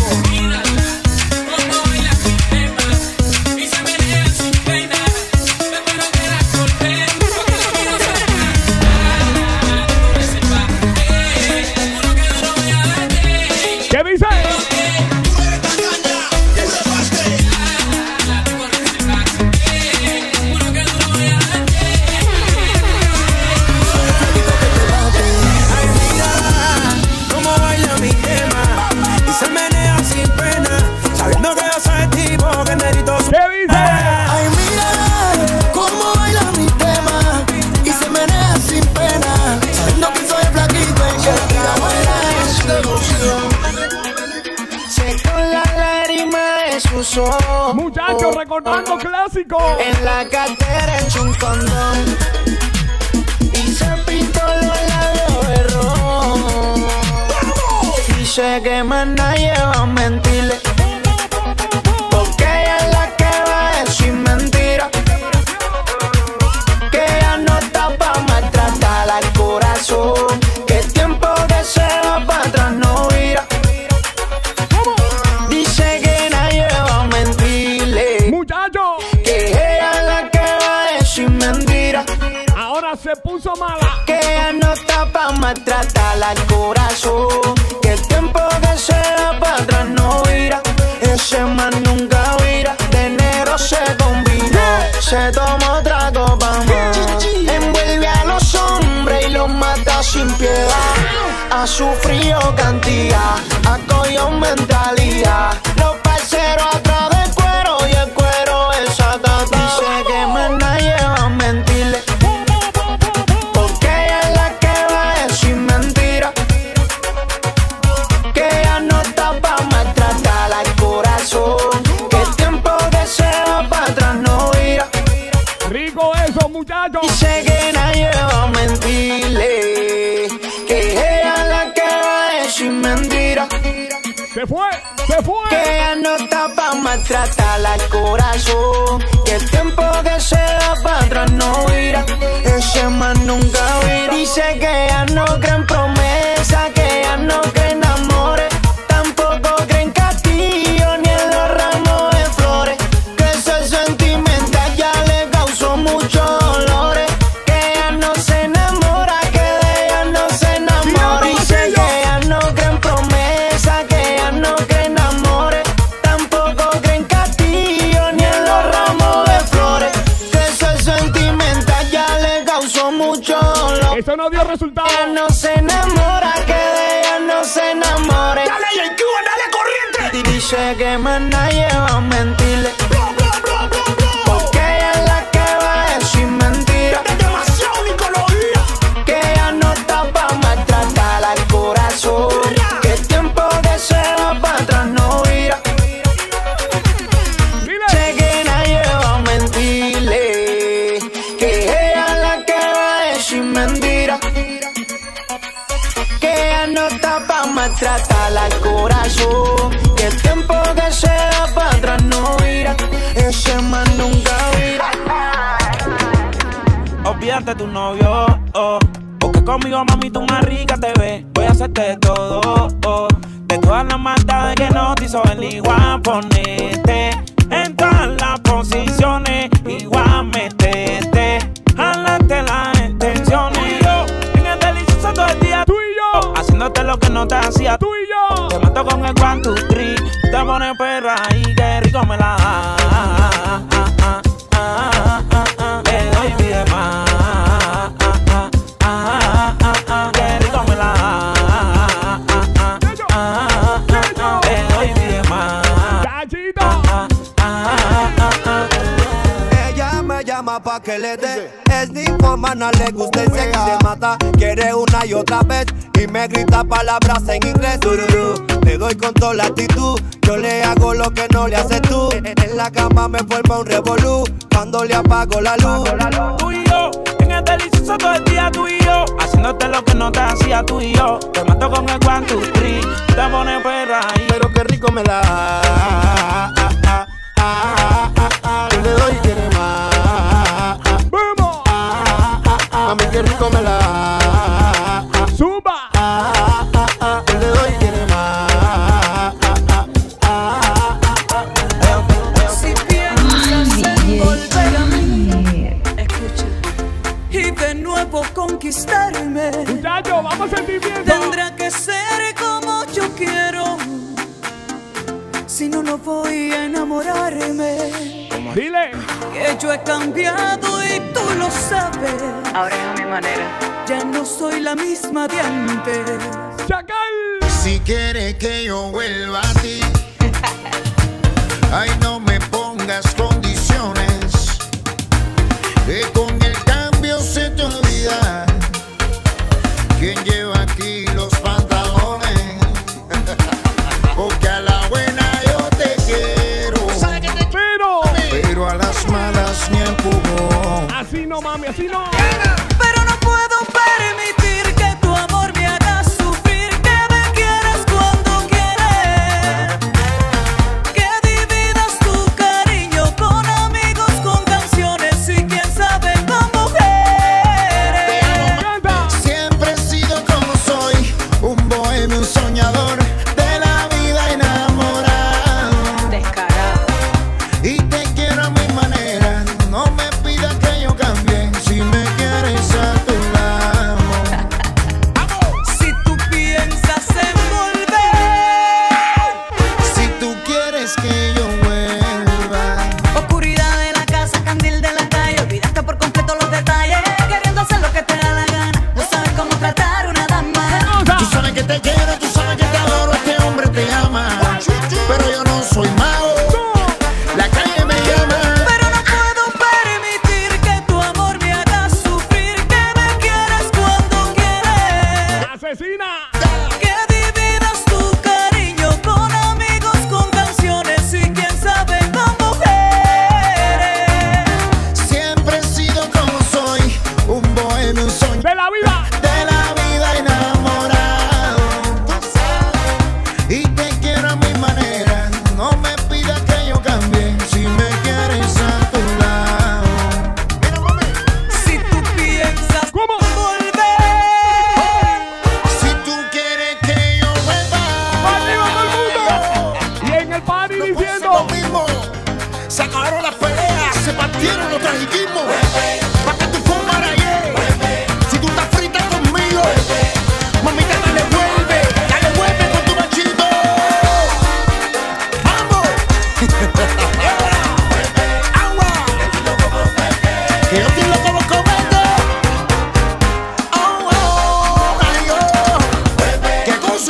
S2: ¿Qué dice?
S10: Como baila mi tema y se menea
S2: recordando clásicos.
S10: En la cartera eché un condón y se pintó los labios de rojo. Dice que más nadie va a mentirle, porque ella es la que va a decir mentira, que ella no está pa' maltratar al corazón, que el tiempo que se va para atrás no vira. Dice que nadie va a mentirle,
S2: Muchachos,
S10: que ella es la que va a decir mentira,
S2: ahora se puso mala.
S10: que ella no está pa' maltratar al corazón, que el tiempo que se va para atrás no vira. Ese man nunca vira, de enero se combinó, se tomó otra copa más, envuelve a los hombres y los mata sin piedad. Ha sufrido cantidad, ha cogido mentalidad, los parceros atrás del cuero y el cuero es atata. Dice que más nadie va a mentirle, porque ella es la que va a decir mentira, que ella no está pa' maltratar al corazón, que el tiempo que se va para atrás no vira.
S2: Rico eso, muchachos.
S10: Dice que nadie va a mentirle, que ella es la que va a decir mentira,
S2: Se fue, se fue.
S10: que ella no está pa' maltratar al corazón, que el tiempo que se va para atrás no vira. Ese man nunca vira. Dice que ella no cree en promesa, que ella no cree en amores, tampoco cree en castillo ni en los ramos de flores, que ese sentimental ya le causó muchos dolores, que ella no se enamora, que de ella no se enamora. Dice que ella no cree en promesa, que ella no cree en amores, tampoco cree en castillo ni en los ramos de flores, que ese sentimental ya le causó mucho dolor.
S2: Eso no dio resultado.
S10: Ella no se enamora, que de ella no se enamore.
S11: Dale, y en Cuba, dale corriente.
S10: Dice que más nadie va a mentirle, porque ella es la que va a decir mentira,
S11: Es demasiado psicología.
S10: que ella no está pa' maltratar al corazón, que el tiempo que se va para atrás no vira.
S2: Dile.
S10: Sé que nadie va a mentirle, que ella es la que va a decir mentira, que ella no está pa' maltratar al corazón, que el tiempo que se va para atrás no vira. Ese man nunca vira.
S12: Olvídate tu novio, porque conmigo, mami, tú más rica te ves. Voy a hacerte todo, de todas las maldades que no te hizo el igual. Ponerte en todas las posiciones, igual meterte, jalarte las intenciones. Y yo, en el delicioso todo el día,
S2: Tú y yo,
S12: haciéndote lo que no te hacía.
S2: tú y yo.
S12: Te mato con el 1, 2, 3, te pones perra y qué rico me la le doy pide más, qué rico me la le doy pide más.
S2: Cachito.
S13: Ella me llama pa' que le dé. Es ninfomana, le gusta el sexo, se mata. Quiere una y otra vez y me grita palabras en inglés. Tururú. Le doy con toda la actitud, yo le hago lo que no le haces tú. En la cama me forma un revolú cuando le apago la luz.
S12: Tú y yo, en el delicioso todo el día, tú y yo, haciéndote lo que no te hacía, tú y yo. Te mato con el 1, 2, 3, te pones perra y
S11: Pero qué rico me la. Yo le doy y quiere más.
S2: Vamos.
S11: Mami, qué rico me la.
S2: Suba.
S11: Yo le doy y quiere más.
S3: Si piensas en volver a mí, escucha, y de nuevo conquistarme,
S2: Muchachos, vamos a sentimiento.
S3: tendrá que ser como yo quiero, si no, no voy a enamorarme.
S2: Dile.
S3: Que yo he cambiado y tú lo sabes. Ahora es a mi manera. Ya no soy la misma de antes.
S2: Chacal.
S14: Si quieres que yo vuelva a ti, ay, no me pongas condiciones, que con el cambio se te olvida quién lleva aquí los pantalones, porque a la buena yo te quiero,
S2: Pero así no, mami, así no.
S3: Pero no puedo permitir que tu amor me haga sufrir, que me quieras cuando quieres, que dividas tu cariño con amigos, con canciones y quién sabe con mujeres.
S14: Siempre he sido como soy, un bohemio, un soñador de la vida enamorado.
S3: Descarado.
S14: Y te quiero a mi manera, no me pidas que yo cambie, si me quieres a tu lado.
S3: Si tú piensas en volver,
S14: Si tú quieres que yo vuelva,
S3: oscuridad de la casa, candil de la calle, olvidaste por completo los detalles, queriendo hacer lo que te da la gana, no sabes cómo tratar una dama.
S14: tú sabes que te quiero, tú sabes que te adoro, este hombre te ama, pero yo no soy mago, la calle me llama.
S3: Pero no puedo permitir que tu amor me haga sufrir, que me quieras cuando quieres,
S2: ¡Asesina!
S3: que dividas tu cariño con amigos, con canciones y quién sabe con mujeres.
S14: Siempre he sido como soy, un bohemio, un soñador
S2: ¡De la vida!
S14: de la vida enamorado. Y te quiero a mi manera, no me pidas que yo cambie, si me quieres a tu lado.
S3: Si tú piensas
S2: ¿Cómo?
S3: volver,
S14: Si tú quieres que yo vuelva,
S2: ¡Arriba todo el mundo! Y en el party
S14: no puede ser
S2: diciendo...
S14: lo mismo. Se acabaron las peleas, se partieron los trajiquismos. Pa' que tú fumaras ayer. Si tú estás frita conmigo, mamita, dale vuelve con tu machito. ¡Vamos! ¡Agua! Que yo estoy loco los comento. ¡Oh, oh, ay, oh! ¿Qué cosa?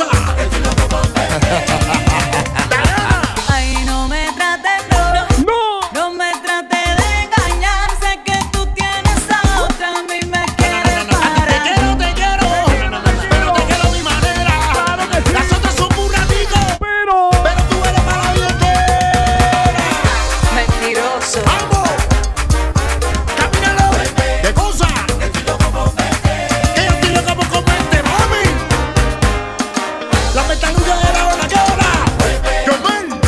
S3: ay, no me trates, no me trates de engañar, sé que tú tienes a otra, a mí me quieres parar.
S14: Te quiero, pero te quiero a mi manera.
S2: Claro que sí.
S14: Las otras son un ratico,
S2: Pero...
S14: pero tú eres para billetera.
S3: Mentiroso.
S14: ¡Vamos! ¡Camínalo! ¿Qué cosa? Que yo estoy loco por comerte, mami. La metalurgia de la hora, ¿qué hora? ¡Yomel!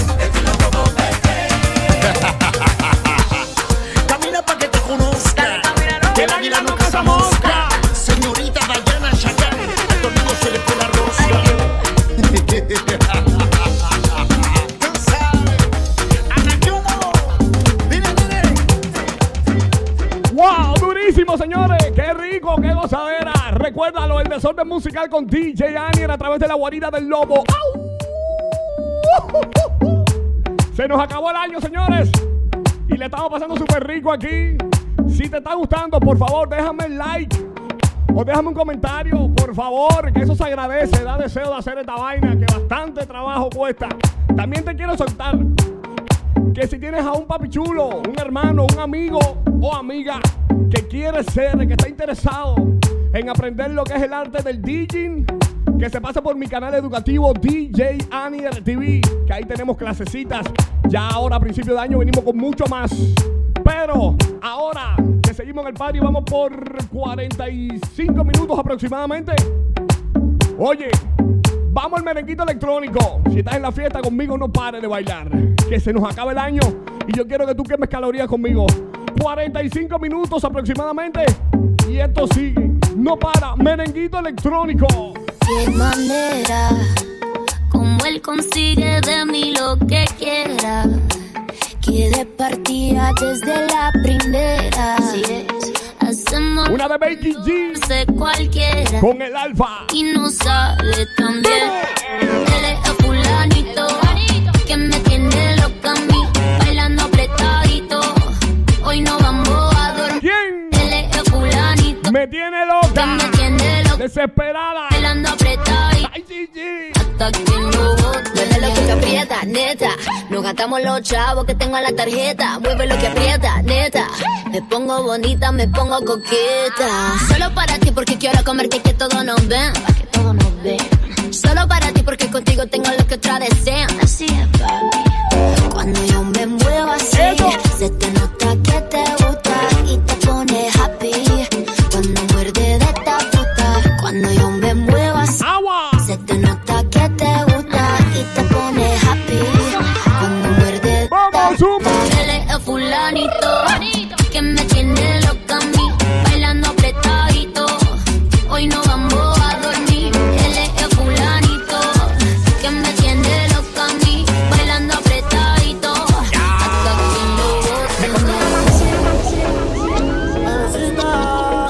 S14: Camina pa' que te conozca, que el águila no caza mosca. Señorita Dayana Chacal, a todo mundo se le fue la rosca. Tú sabes, Anachuelo, dile.
S2: ¡Wow! ¡Durísimo, señores! ¡Qué rico! ¡Qué gozadera! Recuérdalo, el desorden musical con DJ Anier a través de la guarida del lobo. ¡Au! Se nos acabó el año, señores. Y le estamos pasando súper rico aquí. Si te está gustando, por favor, déjame el like. O déjame un comentario, por favor, que eso se agradece. Da deseo de hacer esta vaina, que bastante trabajo cuesta. También te quiero soltar que si tienes a un papi chulo, un hermano, un amigo o amiga que quiere ser, que está interesado en aprender lo que es el arte del DJing, que se pase por mi canal educativo DJ Anier TV, que ahí tenemos clasecitas. Ya ahora a principio de año venimos con mucho más. Pero ahora que seguimos en el party, vamos por 45 minutos aproximadamente. Oye, vamos al merenguito electrónico. Si estás en la fiesta conmigo, no pares de bailar, que se nos acaba el año y yo quiero que tú quemes calorías conmigo. 45 minutos aproximadamente y esto sigue, no para. Merenguito electrónico.
S6: Qué manera, como él consigue de mí lo que quiera. Quiere partir desde la primera. Hacemos
S2: una de Becky G
S6: sé cualquiera
S2: con el alfa
S6: y no sale tan bien. Él es el fulanito que me tiene loca a mí, bailando apretadito. Hoy no vamos a dormir.
S2: ¿Quién?
S6: Él es el fulanito
S2: me tiene loca,
S6: que me tiene loca,
S2: desesperada,
S6: bailando apretadito.
S2: Ay, sí, sí.
S6: Hasta que no bote. Mueve lo que aprieta, neta. Nos gastamos los chavos que tengo en la tarjeta. Mueve lo que aprieta, neta. Me pongo bonita, me pongo coqueta. Solo para ti porque quiero comerte que todos nos ven. Pa' que todos nos ven. Solo para ti porque contigo tengo lo que otras desean. Así es, papi. Cuando yo me muevo así, se te nota que te gusta y te pone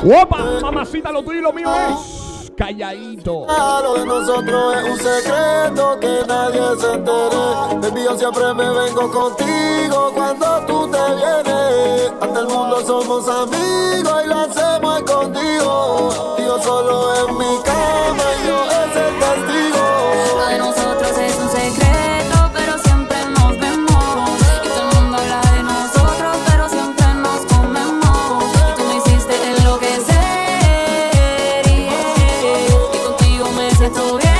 S2: Opa, mamacita, lo tuyo y lo mío es calladito.
S4: Lo de nosotros es un secreto que nadie se entere. Baby, yo siempre me vengo contigo cuando tú te vienes. Ante el mundo somos amigos y lo hacemos escondido. Y yo solo en mi cama y yo es el testigo.
S6: Lo de nosotros es un secreto, pero siempre nos vemos. Y todo el mundo habla de nosotros, pero siempre nos comemos. Y tú me hiciste enloquecer, y contigo me siento bien.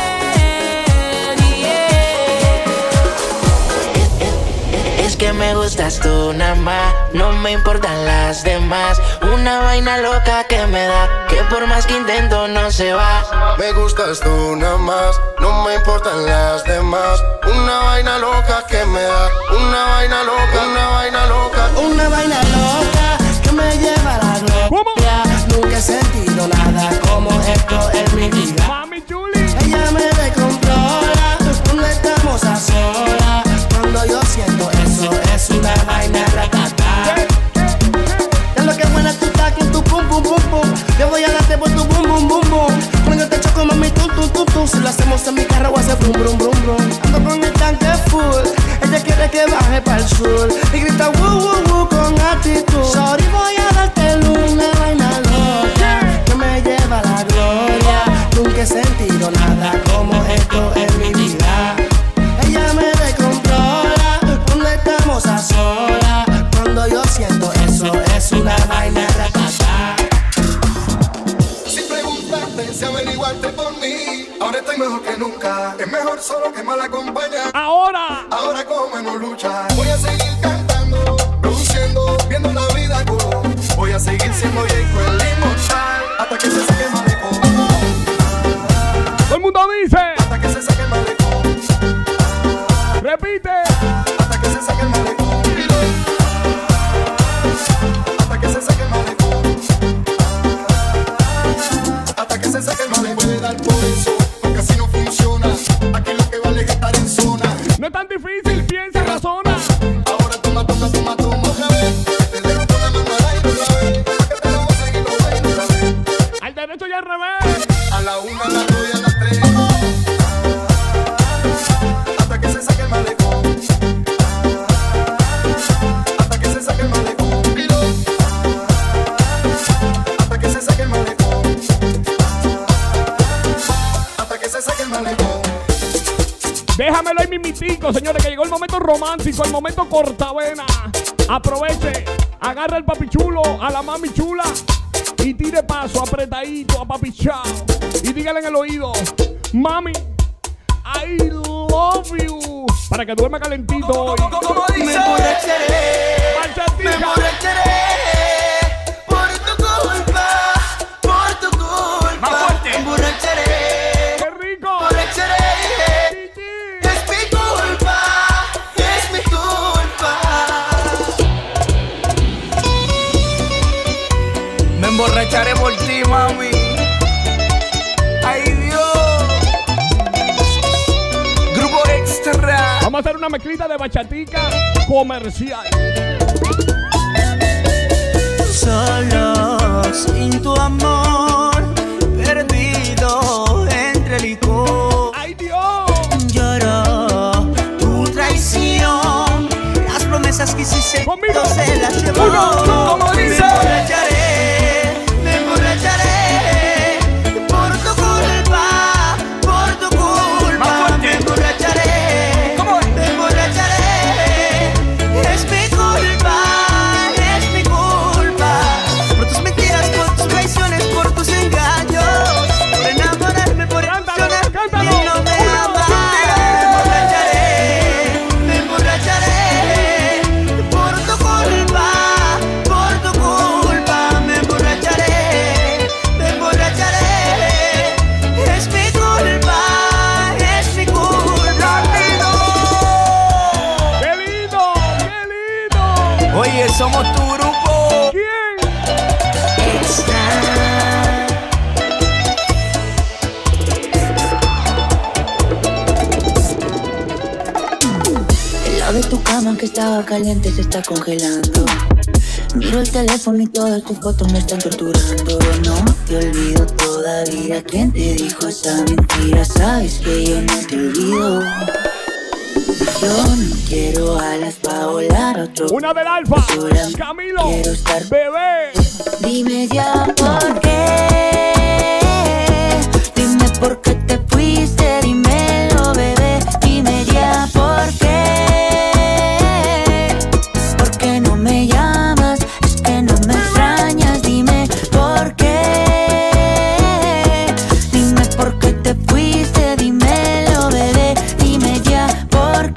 S15: Es que me gustas tú nada más, no me importan las demás. Una vaina loca que me da, que por más que intento no se va.
S4: Me gustas tú nada más, no me importan las demás. Una vaina loca que me da, una vaina loca, una vaina loca.
S16: Una vaina loca que me lleva a la gloria. Nunca he sentido nada como esto en mi vida.
S2: Mami Julie,
S16: ella me descontrola cuando estamos a solas. Cuando yo siento eso es una vaina ratata. Ya lo que buena tú estás con tu pum pum pum pum. Yo voy a darte por tu bum bum bum bum. Cuando yo te choco mami tum tum tum tum. Si lo hacemos en mi carro voy a hacer brum brum brum brum. Ando con el tanque full, ella quiere que baje para el sur y grita woo woo woo con actitud. Sorry, voy a darte una vaina loca que me lleva a la gloria. Nunca he sentido nada como esto en mi vida. Ella me descontrola cuando estamos a solas. Cuando yo siento eso es una vaina ratata.
S4: Si preguntaste, si averiguaste por mí, ahora estoy mejor que nunca. Es mejor solo que mal acompañado.
S2: Ahora
S4: como menos lucha. Voy a seguir cantando, produciendo, viendo la vida como. Voy a seguir siendo Jacob el inmortal hasta que se saque el malecón.
S2: Todo el mundo dice.
S4: Hasta que se saque el malecón.
S2: Repite.
S4: Hasta que se saque el malecón. Hasta que se saque el malecón. Hasta que se saque el malecón. Puede dar por eso, porque así no funciona. Aquí lo que vale es estar en zona.
S2: No es tan difícil, piensa, razona.
S4: Ahora toma, toma, toma, toma, otra vez. Te dejo con la mano al aire otra vez. Pa' que te lo voy a seguir lo bailo otra vez.
S2: Al derecho y al revés.
S4: A la una, a la dos y a la tres. Hasta que se saque el malecón. Hasta que se saque el malecón. Hasta que se saque el malecón. Hasta que se saque el malecón.
S2: Déjamelo ahí mimitico, señores, que llegó el momento romántico, el momento cortavena. Aproveche, agarra el papi chulo, a la mami chula y tire paso apretadito a papi chao. Y dígale en el oído, mami, I love you. Para que duerma calentito hoy.
S3: ¿Cómo dice? Me emborracharé por tu culpa, por tu culpa. Más fuerte. Me emborracharé.
S2: ¡Qué rico!
S3: Emborracharé. Es mi culpa, es mi culpa. Me emborracharé por ti, mami. Ay, Dios. Grupo Extra.
S2: Vamos a hacer una mezclita de bachatica comercial.
S3: Solo sin tu amor, perdido entre licor.
S2: ¡Ay, Dios!
S3: Lloró tu traición, las promesas que hiciste
S2: conmigo
S3: se las llevó.
S2: Como dice.
S3: Me emborracharé por tu culpa, por tu culpa. Me emborracharé, me emborracharé. Es mi culpa, es mi culpa. Por tus mentiras, por tus traiciones, por tus engaños, por enamorarme, por emocionar y no me amas. Me emborracharé por tu culpa, por tu culpa. Me emborracharé, me emborracharé. Es mi culpa, es mi culpa.
S2: ¡Qué lindo! ¡Qué lindo!
S3: Oye, somos tu grupo.
S2: ¿Quién?
S3: Extra.
S6: El lado de tu cama que estaba caliente se está congelando. Miro el teléfono y todas tus fotos me están torturando. No te olvido todavía. ¿Quién te dijo esa mentira? Sabes que yo no te olvido. Yo no quiero alas pa' volar otro.
S2: Una del Alfa, Camilo,
S6: quiero estar
S2: bebé.
S6: Dime ya por qué. Dime por qué te fuiste, dímelo, bebé. Dime ya por qué. ¿Por qué no me llamas? Es que no me extrañas. Dime por qué. Dime por qué te fuiste, dímelo, bebé. Dime ya por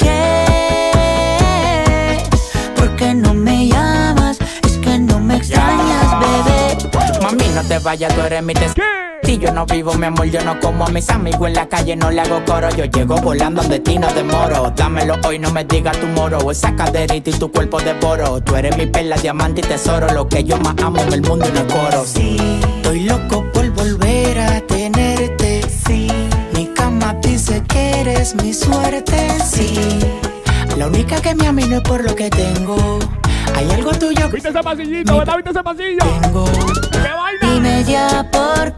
S6: qué. ¿Por qué no me llamas? Es que no me extrañas, bebé.
S12: Mami, no te vayas, tú eres mi testigo. Si yo no vivo, mi amor, yo no como a mis amigos en la calle, no le hago coro. Yo llego volando donde ti no demoro. Dámelo hoy, no me digas tu moro. Esa caderita y tu cuerpo devoro. Tú eres mi perla, diamante y tesoro. Lo que yo más amo en el mundo y no coro.
S16: Sí, estoy loco por volver a tenerte. Sí, mi cama dice que eres mi suerte. Sí, la única que me ama y no es por lo que tengo. Hay algo tuyo.
S2: ¿Viste ese pasillito? ¿Verdad? ¿Viste ese pasillo?
S16: Tengo.
S2: ¡Qué vaina!
S6: Dime ya por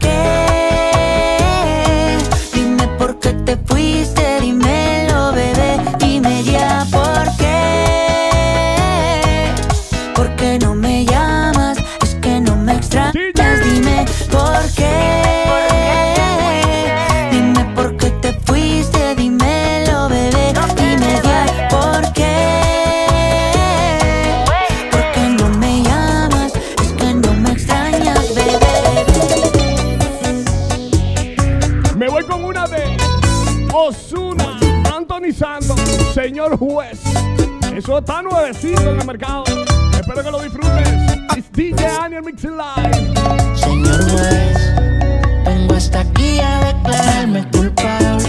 S6: qué. Dime por qué te fuiste, dímelo, bebé. Dime ya por qué. ¿Por qué no me llamas? Es que no me extrañas. Dime por qué. Dime por qué te fuiste, dímelo, bebé. Dime ya por qué.
S2: Me voy con una de Ozuna, Anthony Santos, señor juez. Eso está nuevecito en el mercado. Espero que lo disfrutes. It's DJ Anier Mix Live.
S16: Señor juez, vengo hasta aquí a declararme culpable.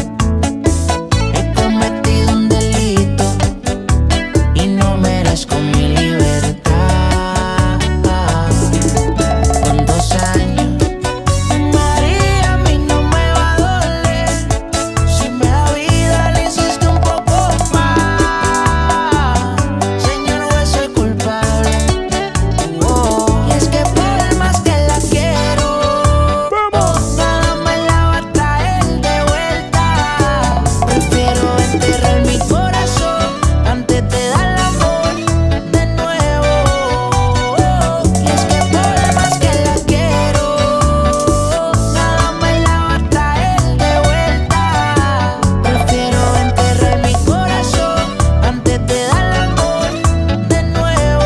S16: He cometido un delito y no merezco mi libertad. Con 2 años, María, a mí no me va a doler. Si me da vida, le hiciste un poco más. Señor juez, soy culpable. Y es que por más que la quiero, nada me la va a traer de vuelta. Prefiero enterrar mi corazón antes de dar el amor de nuevo. Y es que por más que la quiero, nada me la va a traer de vuelta. Prefiero enterrar mi corazón antes de dar el amor de nuevo.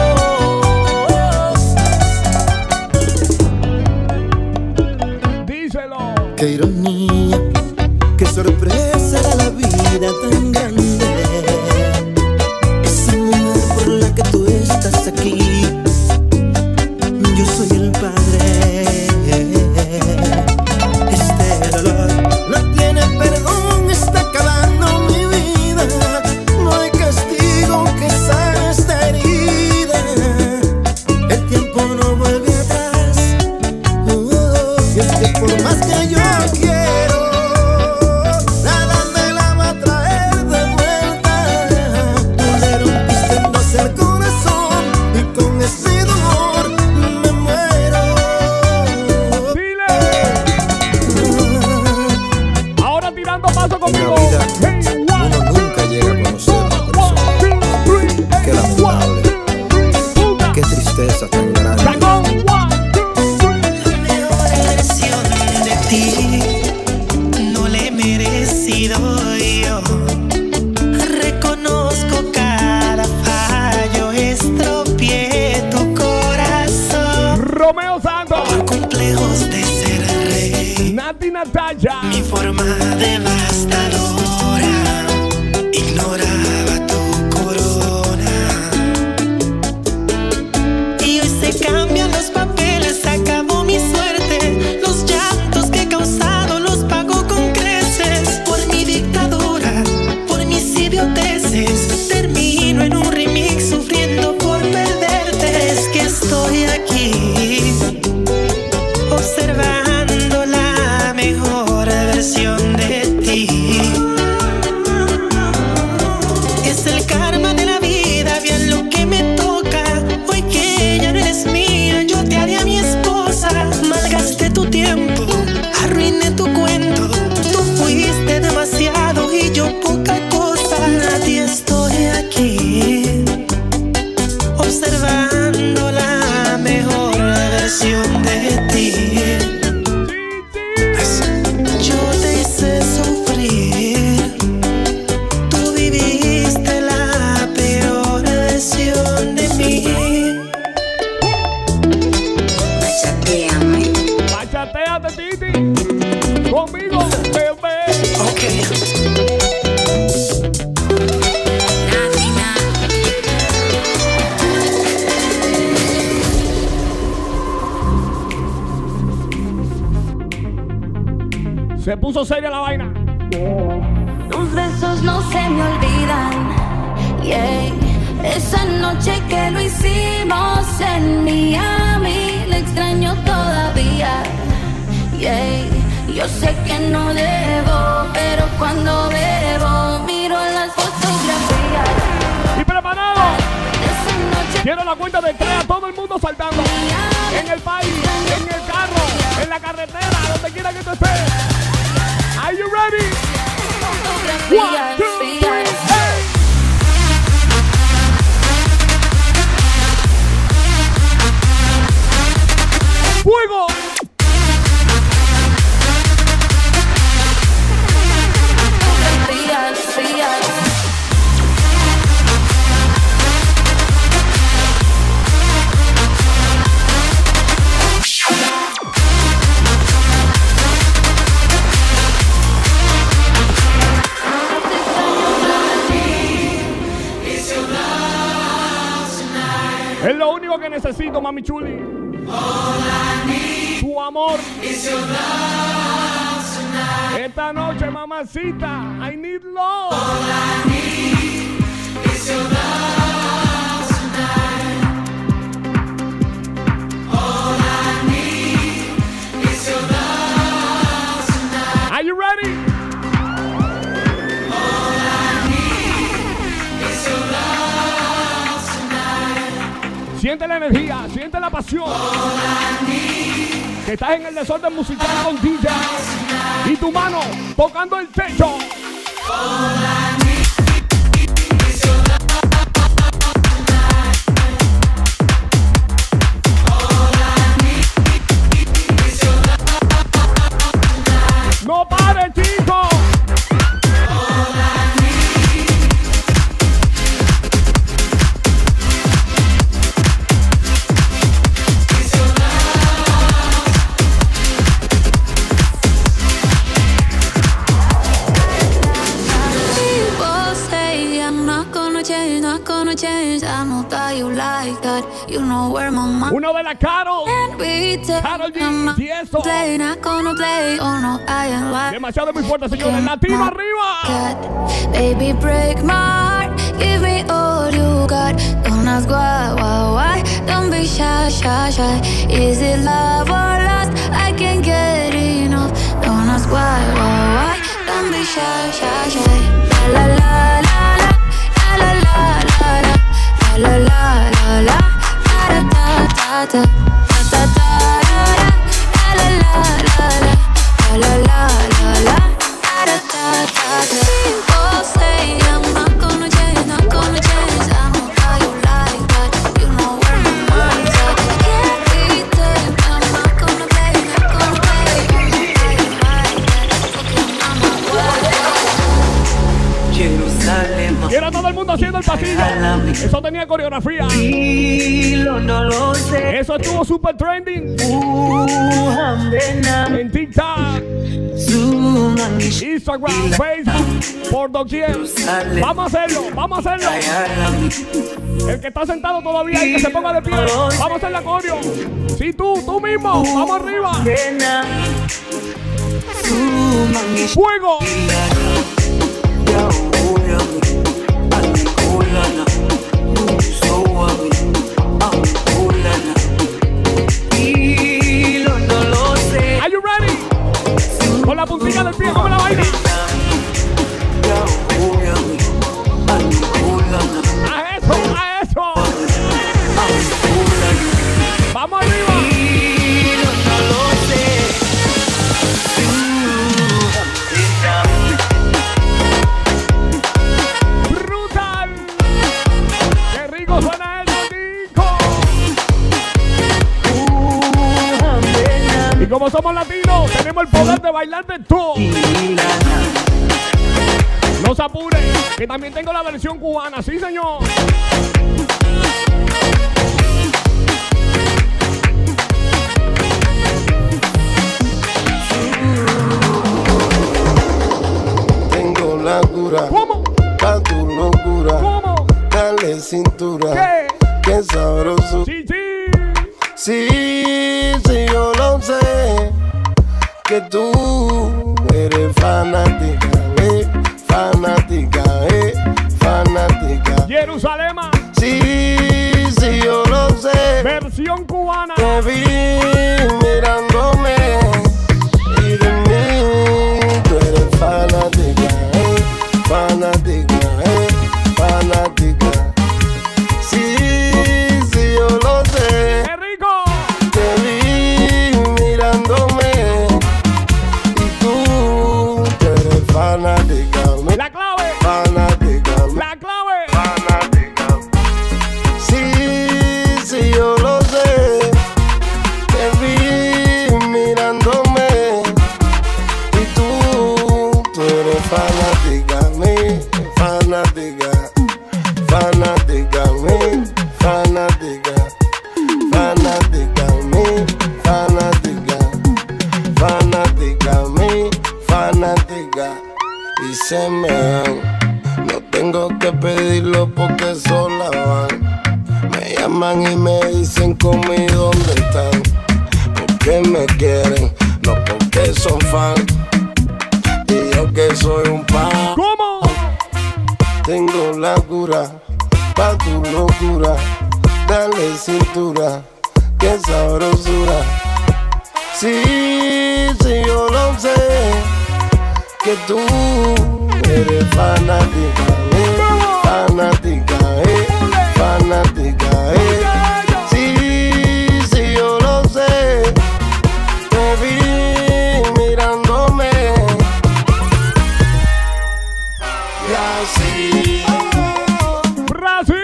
S2: Díselo.
S16: Qué ironía, qué sorpresa de la vida tan grande. Esa mujer por la que tú estás aquí, yo soy el padre. Este dolor no tiene perdón, está acabando mi vida. No hay castigo que sane esta herida. El tiempo no vuelve atrás. Y es que por más que yo quiero, nada me la va a traer de vuelta. Tú le rompiste en 2 el corazón y con ese dolor me muero.
S2: Dile. Ahora tirando paso conmigo.
S17: En la vida, uno nunca llega a conocer a una persona. Qué lamentable. Qué tristeza tan grande.
S16: La mejor versión de ti no le he merecido yo. Reconozco cada fallo, estropeé tu corazón.
S2: Romeo Santos,
S16: Por complejos de ser rey,
S2: Nati Natalia.
S16: mi forma devastadora ignoraba tu corona. Y hoy se cambian los papeles, acabó mi suerte. Los llantos que he causado los pago con creces. Por mi dictadura, por mis idioteces, termino en un remix sufriendo por perderte. Es que estoy aquí observando la mejor versión de ti.
S2: Se puso seria la vaina.
S6: Tus besos no se me olvidan. Yeah. Esa noche que lo hicimos en Miami, le extraño todavía. Yeah. Yo sé que no debo, pero cuando bebo miro las fotografías.
S2: Y preparado. Quiero la cuenta de 3 a todo el mundo saltando. En el país, en el carro, en la carretera, donde quiera que tú estés. Are you ready? 1, 2, 3, hey. ¡Fuego! Es lo único que necesito, mami chuli. Tu amor. Esta noche, mamacita, I need love. Are you ready? Siente la energía, siente la pasión. Que estás en el desorden musical con DJ. Y tu mano tocando el techo. No pare, chicos. Uno de la Carol G, y eso. Demasiado muy fuerte, señores. Latino arriba.
S6: Baby, break my heart. Give me all you got. Don't ask why. Don't be shy. Is it love or lust? I can't get enough. Don't ask why. Don't be shy. La la la la la la la la la la la la la. Ta ta ta ta la la la la la la la ta ta ta. People say I'm not gonna change. I know how you like that. You know where my mind's at. Can't be tamed. I'm not gonna play. You know how you like that. Fucking mama,
S2: Jerusalén. Quiero a todo el mundo haciendo el pasillo. Eso tenía coreografía.
S3: No lo sé.
S2: Eso estuvo super trending. En TikTok, Instagram, Facebook, por doquier. Vamos a hacerlo. El que está sentado todavía y que se ponga de pie. Vamos a hacer la coreo. Sí, tú mismo. Vamos arriba. ¡Fuego! Are you ready? Con la puntilla del pie, come la vaina. A eso. Vamos arriba. Brutal. Qué rico suena el disco. Y como somos latinos, tenemos el poder de bailar de todo. No se apure, que también tengo la versión cubana, sí señor.
S4: Tengo la cura.
S2: ¿Cómo?
S4: Pa' tu locura.
S2: ¿Cómo?
S4: Dale cintura.
S2: ¿Qué?
S4: Qué sabroso.
S2: Sí.
S4: Sí, yo lo sé. Que que tú eres fanática, fanática, fanática.
S2: Jerusalema.
S4: Sí, sí, yo lo sé.
S2: Versión cubana.
S4: Te vi mirándome y de mí tú eres fanática, fanática, fanática. Sí, sí, yo lo sé.
S2: ¡Qué rico!
S4: Te vi mirándome y tú eres fanática.
S2: La clave.
S4: Fanática.
S2: La clave.
S4: Fanática. Sí, sí, yo lo sé. Te vi mirándome y tú eres fanática, fanática, fanática, fanática, fanática, fanática, fanática, fanática. Y se me dan, no tengo que pedirlo porque sola van. Me llaman y me dicen conmigo dónde están. Porque me quieren, no porque son fan. Y yo que soy un pan.
S2: ¿Cómo?
S4: Tengo la cura pa' tu locura. Dale cintura, qué sabrosura. Sí, sí, yo lo sé. Que tú eres fanática, fanática, fanática, sí, sí, yo lo sé. Te vi mirándome y así.
S2: Brasil.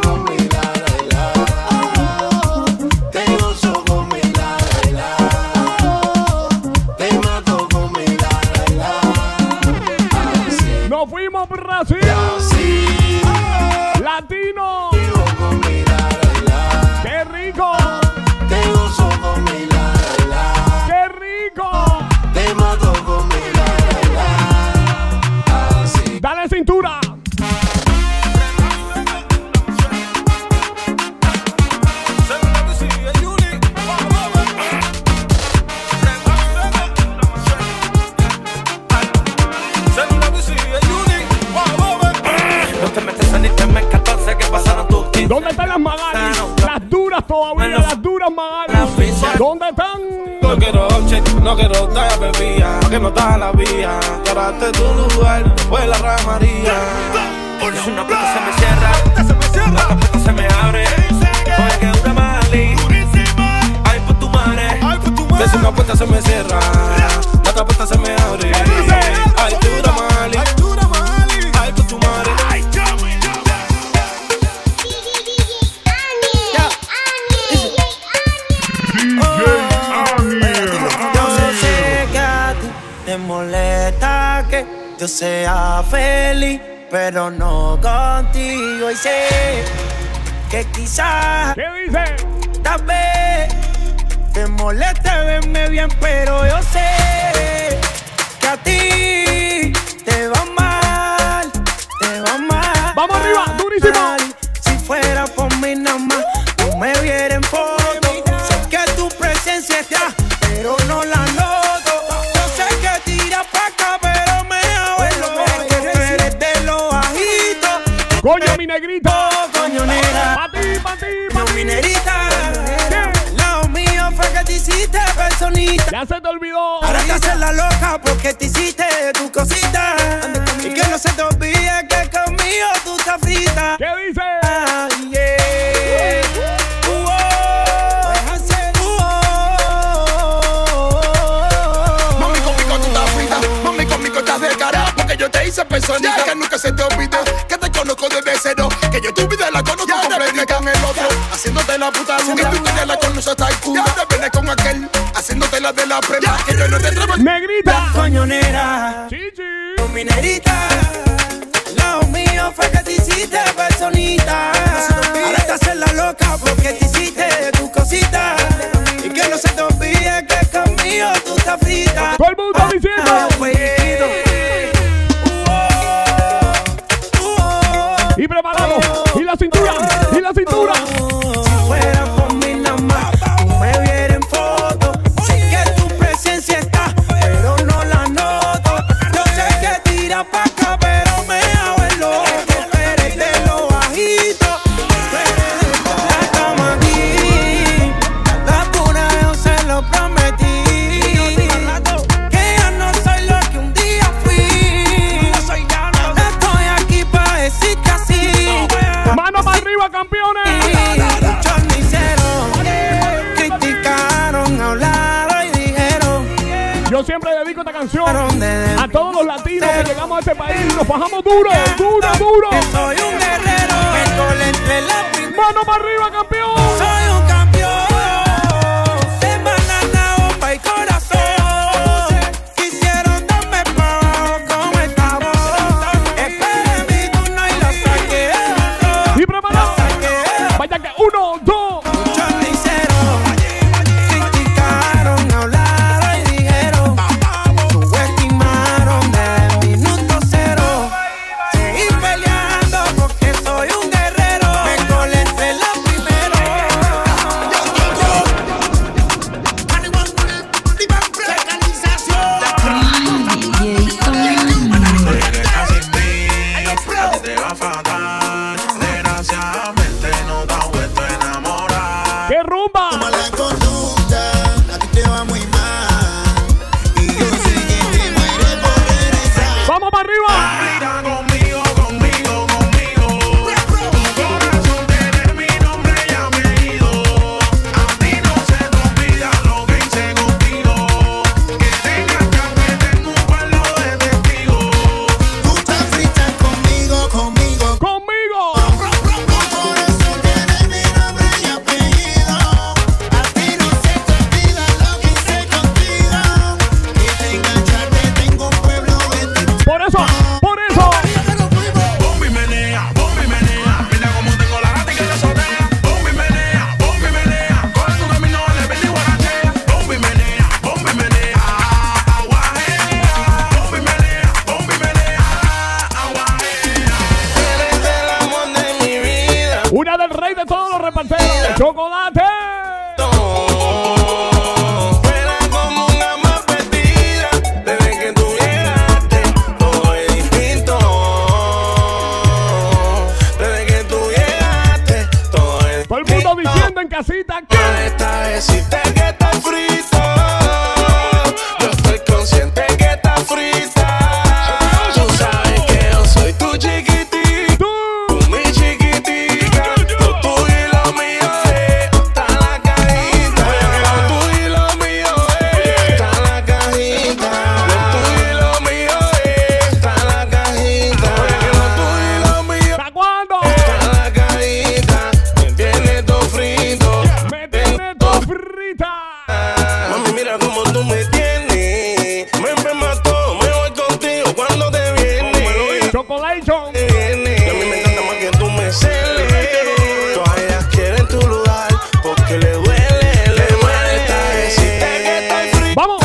S2: Nos fuimos Brasil. Latino. Qué rico.
S4: Te gozo con mi la.
S2: Qué rico.
S4: Te mato con mi la. Así.
S2: Dale cintura. ¿Dónde están las Magali? Las duras todavía, las duras Magali. ¿Dónde están?
S10: No quiero check, no quiero estar bebida, que no está la vía. Paraste tu lugar, fue la ramería. Es una puerta se me cierra, la otra puerta se me abre. Oye que una Mali, ay por tu madre. Es una puerta se me cierra, la otra puerta se me abre. Ay dura Mali, ay por tu madre.
S16: Te molesta que yo sea feliz, pero no contigo. Y sé que quizás,
S2: ¿qué dice?
S16: Tal vez te moleste verme bien, pero yo sé que a ti te va mal, te va mal.
S2: Vamos arriba, durísimo.
S16: Si fuera por mí nada más, no me viera en foto. Sé que tu presencia está, pero no la noto.
S2: Coño, mi negrito.
S16: Coñonera.
S2: Pa' ti, pa' ti, pa'
S16: No,
S2: ti.
S16: mi negrita. Lo mío fue que te hiciste personita.
S2: Ya se te olvidó.
S16: Ahora te haces la loca porque te hiciste tu cosita. Y que no se te olvide que conmigo tú estás frita.
S2: ¿Qué dice?
S14: Mami, conmigo tú estás frita. Mami, conmigo estás de cara. Porque yo te hice personita. Que nunca se te olvide. Que te conozco desde cero. Que yo tu vida la conozco completita con el otro. Haciéndote la puta dura. Que tú ya la conoces hasta el Cuba. Te vienes con aquel. Haciéndote la de la prueba. Que yo no te atrevo.
S2: Negrita.
S16: Coñonera.
S2: Chichi.
S16: Mi negrita. Lo mío fue que te hiciste personita. Ahora te haces la loca porque te hiciste tu cosita. Y que no se te olvide que conmigo tú estás frita.
S2: Todo el mundo diciendo. Y preparado. Y la cintura. Y la cintura.
S16: Si fuera por mí nada más, tú me vieras en foto. Sé que tu presencia está,
S2: A todos los latinos que llegamos a este país, nos bajamos duro, duro, duro.
S3: Soy un guerrero, me colé entre la primera.
S2: ¡Mano para arriba, campeón!
S3: Soy un campeón, de banana, bomba y corazón. Quisieron darme poco como esta voz. Esperé mi turno y la saqué.
S2: Y preparado. Vaya que 1, 2.
S3: Muchos me hicieron, criticaron, hablaron y dijeron, subestimaron de minuto cero. Seguí peleando porque soy un guerrero. Me colé entre la primera.
S10: Te va fatal, desgraciadamente no te has vuelto a enamorar.
S2: ¡Qué rumba!
S14: Tu mala conducta, a ti te va muy mal. Y yo sé que te mueres por regresar.
S2: ¡Vamos para arriba!
S10: Grita conmigo, conmigo, conmigo. Tu corazón tiene mi nombre y apellido. A ti no se te olvida lo que hice contigo. Que tengas que tengo un pueblo de testigos.
S14: Tú estás frita conmigo, conmigo.
S2: ¡Conmigo!
S14: Tu corazón tiene mi nombre y apellido. A ti no se te olvida lo que hice contigo. Que te enganchaste, tengo un pueblo de testigos.
S2: Por eso, por eso.
S10: Bomba y menea, mira cómo tengo la gata y que te sotea. Bomba y menea, coge tu camino, le vendí guarachea. Bomba y menea, aguajea. Bomba y menea, aguajea. Eres el amor de mi vida.
S2: Una del rey de todos los reparteros. ¡Chocolate!
S10: Fuera como una más perdida. Desde que tú llegaste, todo es distinto. Desde que tú llegaste, todo es
S2: Todo el mundo diciendo en casita que
S10: esta vez decirte que estás frito. Yo estoy consciente que estás frita. Tú sabes que yo soy tu chiquitita. Tú mi chiquitica. Lo tuyo y lo mío está en la cajita. Lo tuyo y lo mío está en la cajita. Lo tuyo y lo mío está en la cajita. Lo tuyo y lo mío
S2: ¿hasta cuándo?
S10: está en la cajita. Me tiene todo frito.
S2: Me tiene todo frita.
S10: Mami, mira cómo tú me tienes. Me enfermas todo, me voy contigo cuando te vienes.
S2: Chocolation.
S10: Te vienes. Y a mí me encanta más que tú me celes. Todas ellas quieren tu lugar porque le duele, le duele. Esta vez decirte que estoy frito.
S2: ¡Vamos!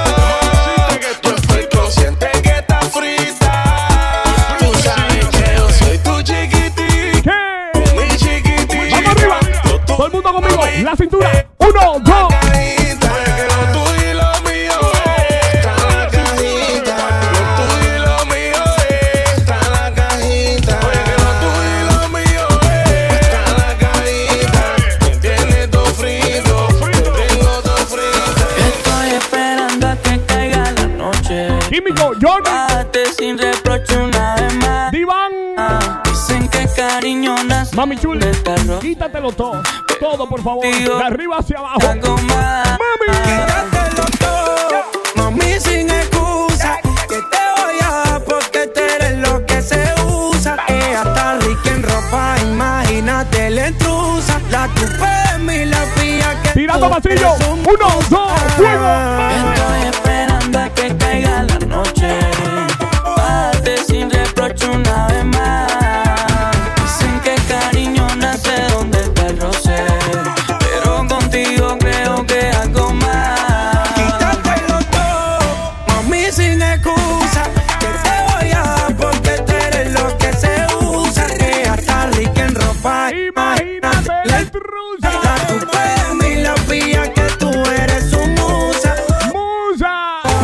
S10: Yo estoy consciente que estás frita. Tú sabes que yo soy tu chiquitica.
S2: ¿Qué?
S10: Mi chiquitica.
S2: ¡Vamos arriba! Todo el mundo conmigo. La cintura. 1, 2.
S10: Porque lo tuyo y lo mío está en la cajita. Lo tuyo y lo mío está en la cajita. Porque lo tuyo y lo mío está en la cajita. Me tiene todo frito, me tengo todo frito.
S3: Estoy esperando a que caiga la noche.
S2: Químico, Jordan.
S3: Bájate sin reproche una vez más.
S2: Diván.
S3: Dicen que cariño nace
S2: Mami chula.
S3: de esta rosa.
S2: Quítatelo todo. Todo, por favor.
S3: Tío.
S2: De arriba hacia abajo.
S3: Algo más.
S2: Mami.
S3: Quítatelo todo, mami, sin excusa. Que te voy a dar porque tú eres lo que se usa. Ella está rica en ropa, imagínate la intrusa. La tupe de mí, la pilla que
S2: Tirando
S3: tú
S2: pasillo.
S3: eres un
S2: 1, 2, fuego.
S3: Estoy esperando a que caiga la noche. Bájate sin reproche una vez más. Dicen que cariño nace donde está el roce. Pero contigo creo que algo más. Quítatelo todo, mami, sin excusa. Que te voy a dar porque tú eres lo que se usa. Ella está rica en ropa,
S2: Imagínate la intrusa.
S3: la tupe de mí, la pilla que tú eres su musa.
S2: Musa.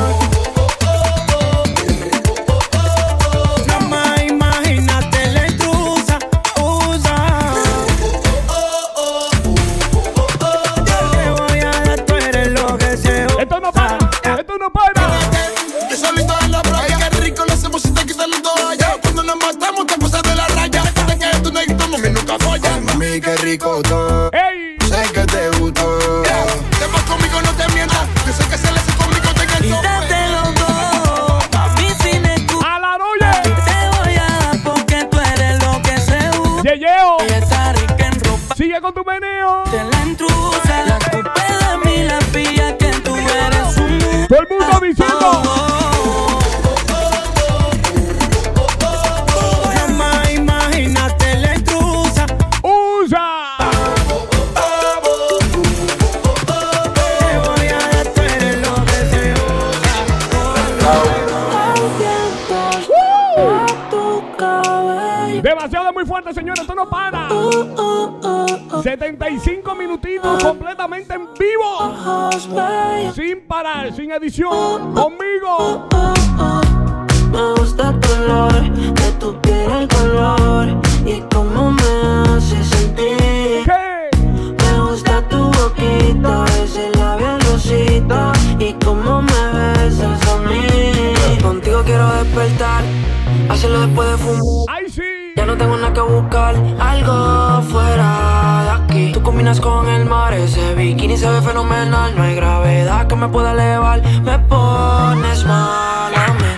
S3: Nada más imagínate la intrusa, usa. Yo te voy a dar, tú eres lo que se usa.
S2: Esto no para. Esto no para.
S14: Yo solito en la playa, qué rico lo hacemos sin te quitar la toalla. Cuando nos matamos te pasas de la raya. Recuerda que tu negrito mami nunca falla.
S4: Mami, qué rico todo.
S2: ¡Ey!
S4: Sé que te gustó.
S14: Te vas conmigo, no te mientas. Yo sé que se le hace conmigo, te engaño.
S3: Quítatelo todo,
S2: Demasiado de muy fuerte, señores. Esto no para. 75 minutitos completamente en vivo. Sin parar, sin edición. Conmigo.
S3: Me gusta tu olor, de tu piel el color y cómo me hace sentir.
S2: ¿Qué?
S3: Me gusta tu boquita, ese labial rosita y cómo me besas a mí. Contigo quiero despertar, hacerlo después de fumar.
S2: ¡Ay, sí!
S3: Ya no tengo nada que buscar, algo fuera de aquí. Tú combinas con el mar, ese bikini se ve fenomenal. No hay gravedad que me pueda elevar, me pones mal a mí.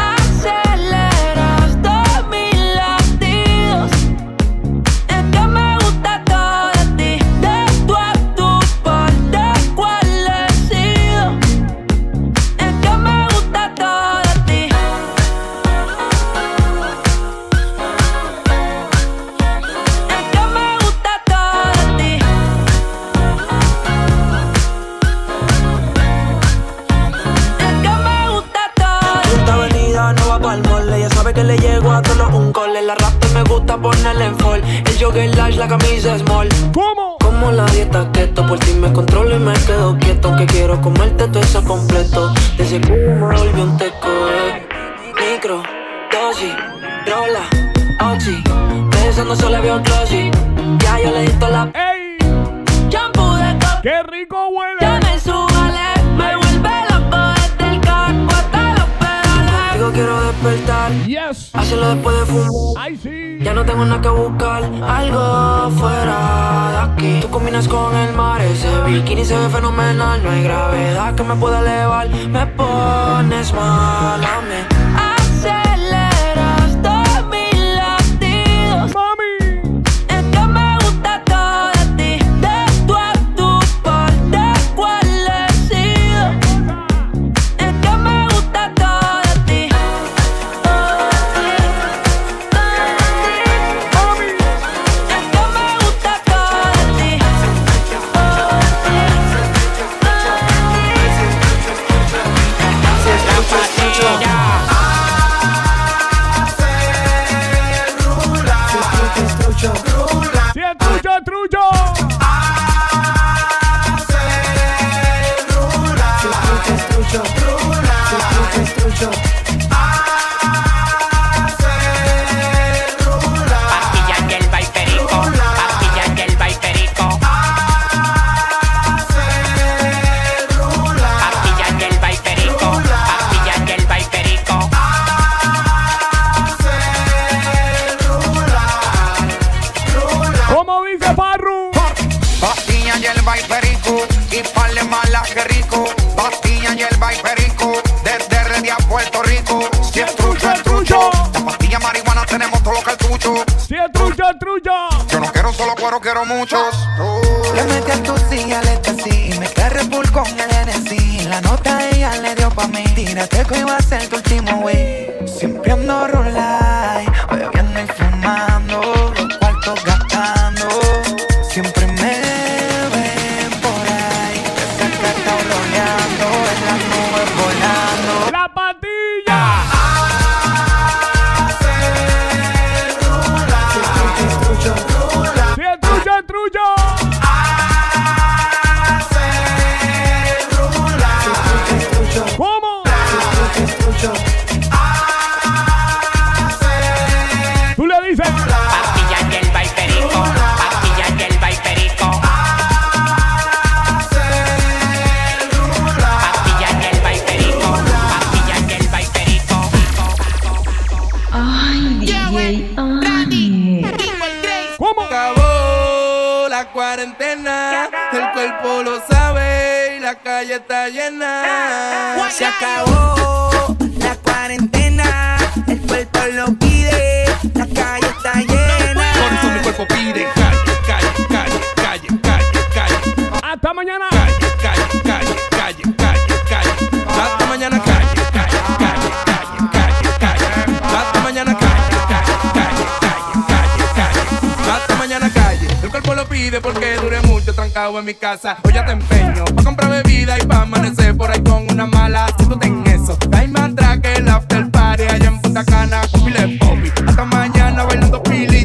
S3: Que le llego a todos un call. El arrastre me gusta ponerle en fall. El jogger large, la camisa small.
S2: ¿Cómo?
S3: Como la dieta keto. Por ti me controlo y me quedo quieto. Que quiero comerte todo eso completo. Desde Cuba me volví un teco. Micro, dosis, rola, oxi. Besando solo veo glossy. Ya yo le di toda la...
S2: ¡Ey!
S3: Shampoo de coco.
S2: ¡Qué rico huele!
S3: Ya me subale. Me vuelve loco desde el caco hasta los pedales. Digo quiero despertar.
S2: Yes.
S3: Hacerlo después de fumar.
S2: Ay, sí.
S3: Ya no tengo nada que buscar, algo fuera de aquí. Tú combinas con el mar, ese bikini se ve fenomenal. No hay gravedad que me pueda elevar, me pones mal a mí. Aceleras todos mis latidos,
S2: mami.
S3: Es que me gusta todo de ti, de tú a tu parte cuál he sido. Es que me gusta todo de ti.
S18: Yo no quiero solo cuero, quiero muchos.
S19: Le metí a tu silla, le así y me quedé Red Bull con el NSI. La nota ella le dio pa' mí. Tírate que iba a ser tu último wey. Siempre ando rolay, bebiendo y fumando, los cuartos gastando. Siempre me ven por ahí, desacatado roleando, en las nubes volando.
S2: ¡La patilla! ¿Cómo? Tú le dices
S3: pastilla y el vaiperico, pastilla y el vaiperico, pastilla y el vaiperico, pastilla y el vaiperico.
S6: Ay, DJ Ani.
S2: ¿Cómo?
S20: Acabó la cuarentena, el cuerpo lo sabe y la calle está llena.
S19: Se acabó la cuarentena, el cuerpo lo pide, la calle está llena.
S20: Por eso mi cuerpo pide calle, calle, calle, calle, calle, calle.
S2: Hasta mañana.
S20: Calle, calle, calle, calle, calle, calle. Hasta mañana calle, calle, calle, calle, calle, calle. Hasta mañana calle, calle, calle, calle, calle, calle. Hasta mañana calle. El cuerpo lo pide porque duré mucho trancado en mi casa. Hoy ya te empeño pa' comprar bebida y pa' amanecer por ahí con una mala. Siéntate en eso. Hay más atrás que el after party allá en Punta Cana con pile de popi. Hasta mañana bailando pili.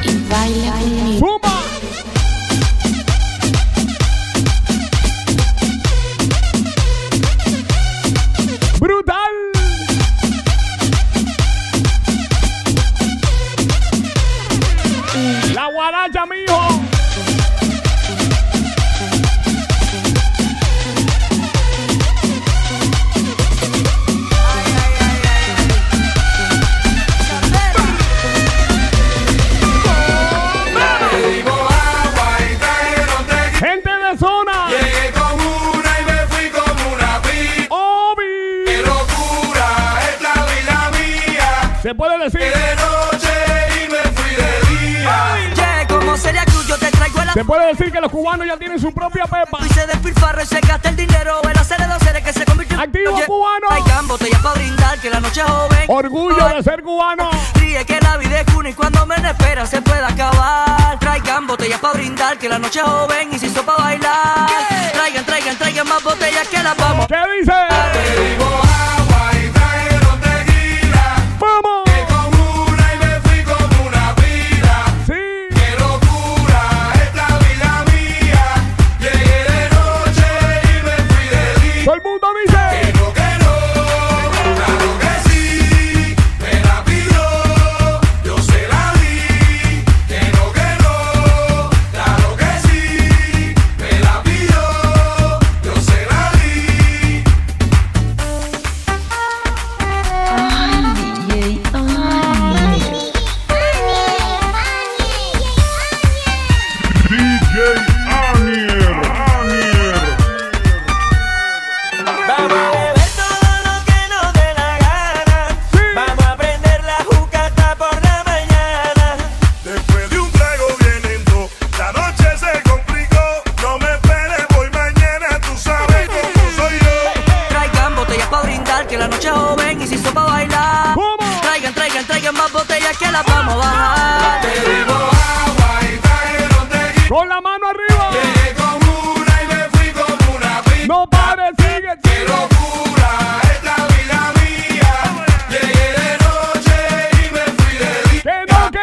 S2: La guaracha, mijo. Gente de zona.
S21: Llegué con una y me fui con una pi.
S2: Obi.
S21: Qué locura es la vida mía.
S2: Se puede decir.
S21: De noche y me fui de día.
S3: Yeah, como sería cruz, yo te traigo la.
S2: Se puede decir que los cubanos ya tienen su propia pepa.
S3: Y se despilfarra y se gasta el dinero. El hacer dos seres que se convirtió en
S2: Activo cubano.
S3: Traigan botellas para brindar que la noche es joven.
S2: Orgullo de ser cubano.
S3: Ríe que la vida es una y cuando menos espera se puede acabar. Traigan botellas para brindar que la noche es joven y se hizo para bailar. Traigan más botellas que las vamos.
S2: ¿Qué dice?
S21: Te digo agua y trajeron tequila.
S2: ¡Vamos!
S21: Llegué con una y me fui con una pila.
S2: Sí.
S21: Qué locura es la vida mía. Llegué de noche y me fui de día.
S2: Todo el mundo dice.
S21: Que no, claro que sí. Me la pidió, yo se la di. Que no, claro que sí. Me la pidió, yo se la di.
S12: Vamos a beber todo lo que nos dé la gana. Vamos a prender la juca hasta por la mañana.
S21: Después de un trago viendo, la noche se complicó. No me esperes, voy mañana, tú sabes cómo soy yo.
S3: Traigan botellas para brindar que la noche es joven y se hizo para bailar. Traigan más botellas que las vamos a bajar.
S21: Te digo agua y trajeron tequila.
S2: Con la mano arriba.
S21: Llegué con una y me fui con una pila.
S2: No pares, sigue.
S21: Qué locura es la vida mía. Llegué de noche y me fui de día.
S2: Que no.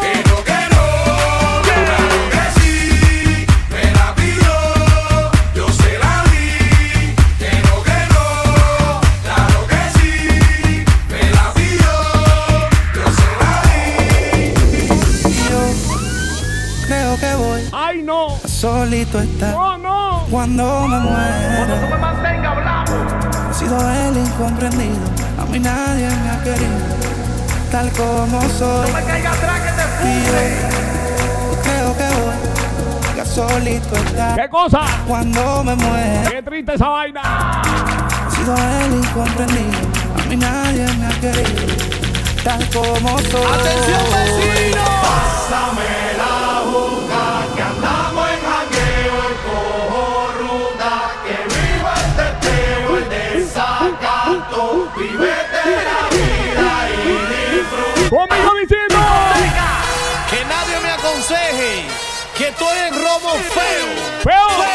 S21: Claro que sí. Me la pidió, yo se la di. Que no, claro que sí. Me la pidió, yo se la di.
S19: Yo creo que voy
S2: Ay, no.
S19: a solito estar
S2: No.
S19: cuando me muera.
S21: Me mantenga hablando.
S19: He sido el incomprendido, a mí nadie me ha querido, tal como soy.
S21: No me caiga atrás que te
S19: Y yo creo que voy a solito estar
S2: ¿Qué cosa?
S19: cuando me muera.
S2: Qué triste esa vaina.
S19: He sido el incomprendido, a mí nadie me ha querido, tal como soy.
S21: ¡Atención, vecino! Pásame la juca, que andamos en jangueo, el cojo ruta, que viva el teteo, el desacato, vívete la vida y disfruta.
S2: Conmigo diciendo.
S14: Que nadie me aconseje que estoy en robo feo.
S2: Feo.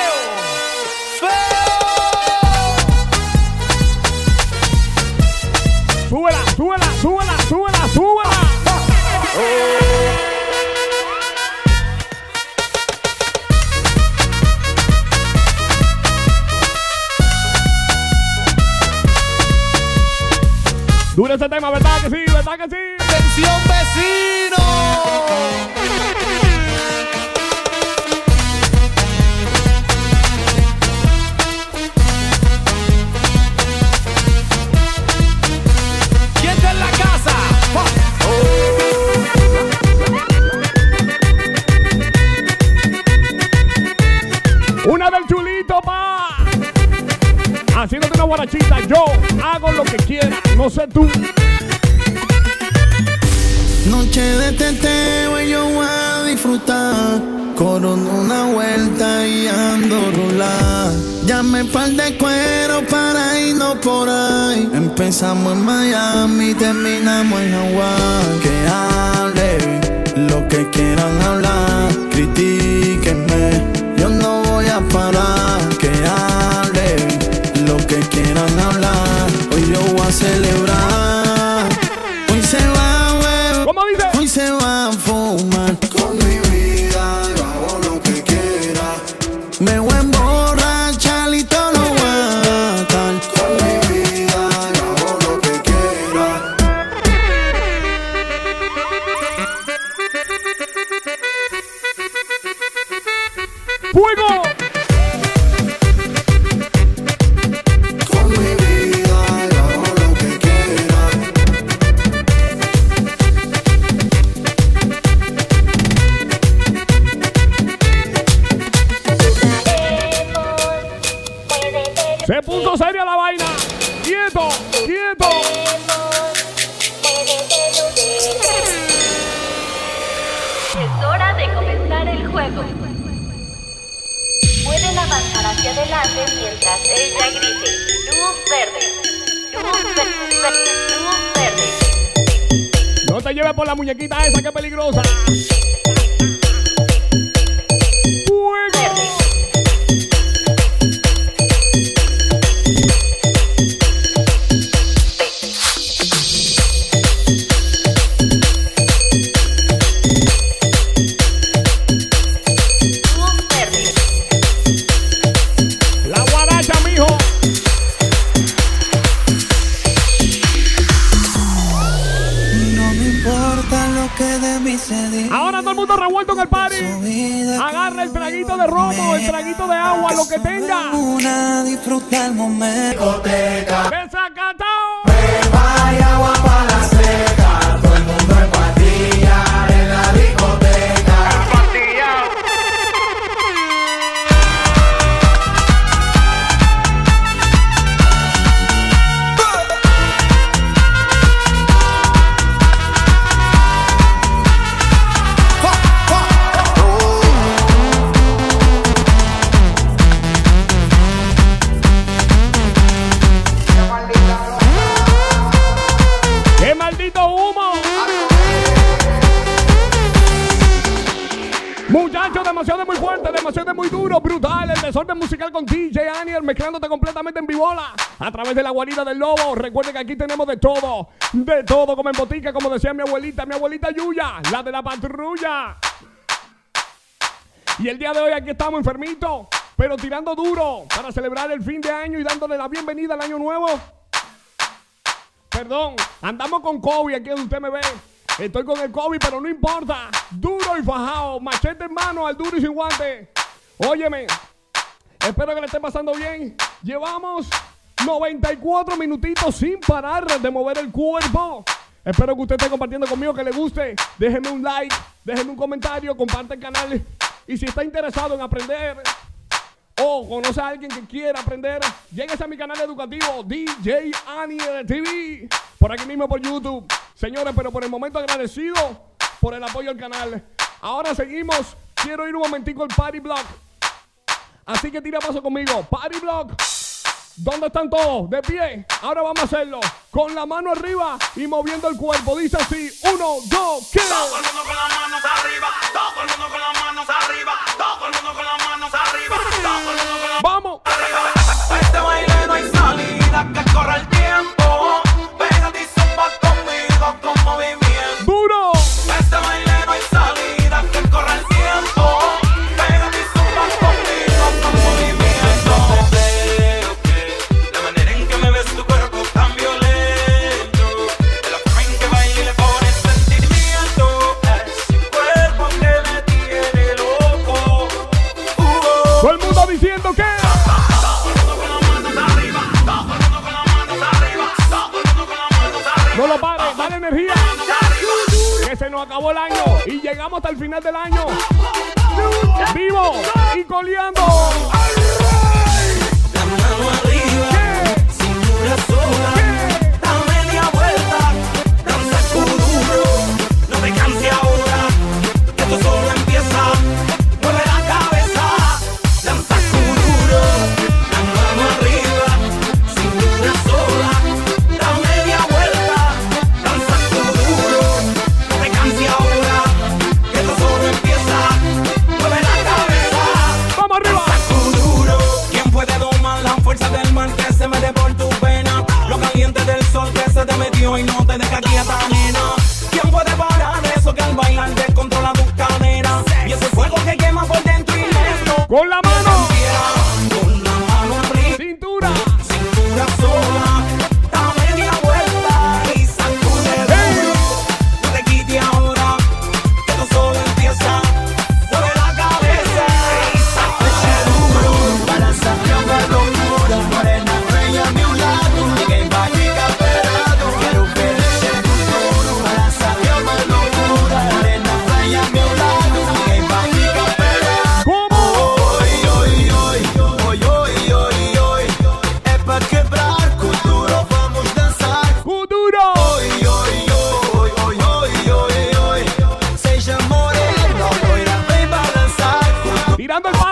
S2: Súbela. Dura ese tema, ¿verdad que sí?
S14: ¡Atención, vecino! ¿Quién está en la casa?
S2: Una del chulito, pa. Haciéndote una guarachita. Yo hago lo que quiera, no sé tú.
S16: Noche de teteo y yo voy a disfrutar. Corono una vuelta y ando rular. Llame par de cuero para irnos por ahí. Empezamos en Miami, terminamos en Hawái. Que hable lo que quieran hablar. Critíquenme, yo no voy a parar. Que hable lo que quieran hablar. Hoy yo voy a celebrar. Hoy se va a beber.
S2: ¿Cómo dice?
S16: Hoy se va a fumar. Con mi vida yo hago lo que quiera. Me voy a emborrachar y todo lo voy a gastar. Con mi vida yo hago lo que quiera.
S2: ¡Fuego!
S4: Con mi vida hago lo que quiera.
S2: Se puso seria la vaina. ¡Quieto! ¡Quieto!
S1: Es hora de comenzar el juego. Pueden avanzar hacia adelante mientras ella grite: luz verde, luz verde, luz verde.
S2: No te lleves por la muñequita esa, que peligrosa. ¡Fuego! Ahora todo el mundo revuelto en el party. Agarra el traguito de romo, el traguito de agua, lo que tenga.
S3: Disfruta el momento.
S2: ¡Desacatao!
S3: Beba y agua para la seca. Todo el mundo en patilla en la discoteca. Empatillado.
S2: ¡Qué maldito humo! Muchachos, demasiado muy fuerte, demasiado muy duro, brutal. El desorden musical con DJ Anier, mezclándote completamente en vivola a través de la guarida del lobo. Recuerden que aquí tenemos de todo como en botica, como decía mi abuelita Yuya, la de la patrulla. Y el día de hoy aquí estamos enfermitos, pero tirando duro para celebrar el fin de año y dándole la bienvenida al año nuevo. Perdón, andamos con COVID aquí donde usted me ve. Estoy con el COVID, pero no importa. Duro y fajado, machete en mano, al duro y sin guante. Óyeme, espero que le esté pasando bien. Llevamos 94 minutitos sin parar de mover el cuerpo. Espero que usted esté compartiendo conmigo, que le guste. Déjeme un like, déjeme un comentario, comparte el canal. Y si está interesado en aprender o conoce a alguien que quiera aprender, lléguese a mi canal educativo DJ Anier TV, por aquí mismo por YouTube. Señores, pero por el momento agradecido por el apoyo al canal. Ahora seguimos. Quiero ir un momentico al Party Block. Así que tira paso conmigo. Party Block. ¿Dónde están todos? De pie. Ahora vamos a hacerlo con la mano arriba y moviendo el cuerpo. Dice así: 1, 2, ¿qué?
S3: Todo el mundo con las manos arriba. Todo el mundo con las manos arriba. Todo el mundo con las manos arriba. Todo el mundo con las manos
S2: ¡vamos!
S3: arriba. Este baile no hay salida, que corra el tiempo. Pégate y zumba conmigo con movimiento.
S2: ¡Duro!
S3: Este baile no hay salida, que corra el tiempo. Pégate y zumba conmigo con movimiento. Veo que la manera en que me ves tu cuerpo tan violento, de la forma en que baile le pones sentimiento, ese cuerpo que me tiene loco.
S2: Todo el mundo diciendo que no lo pares, dale energía. Que se nos acabó el año y llegamos hasta el final del año. Vivo y coleando.
S3: La mano arriba, cintura sola, da media vuelta, danza duro, no te canses ahora, que esto solo empieza, mueve la cabeza, danza duro, la mano arriba, cintura sola, da media vuelta, danza duro, no te canses ahora, que esto solo empieza, mueve la cabeza,
S2: vamos arriba.
S3: danza duro, ¿quién puede domar la fuerza de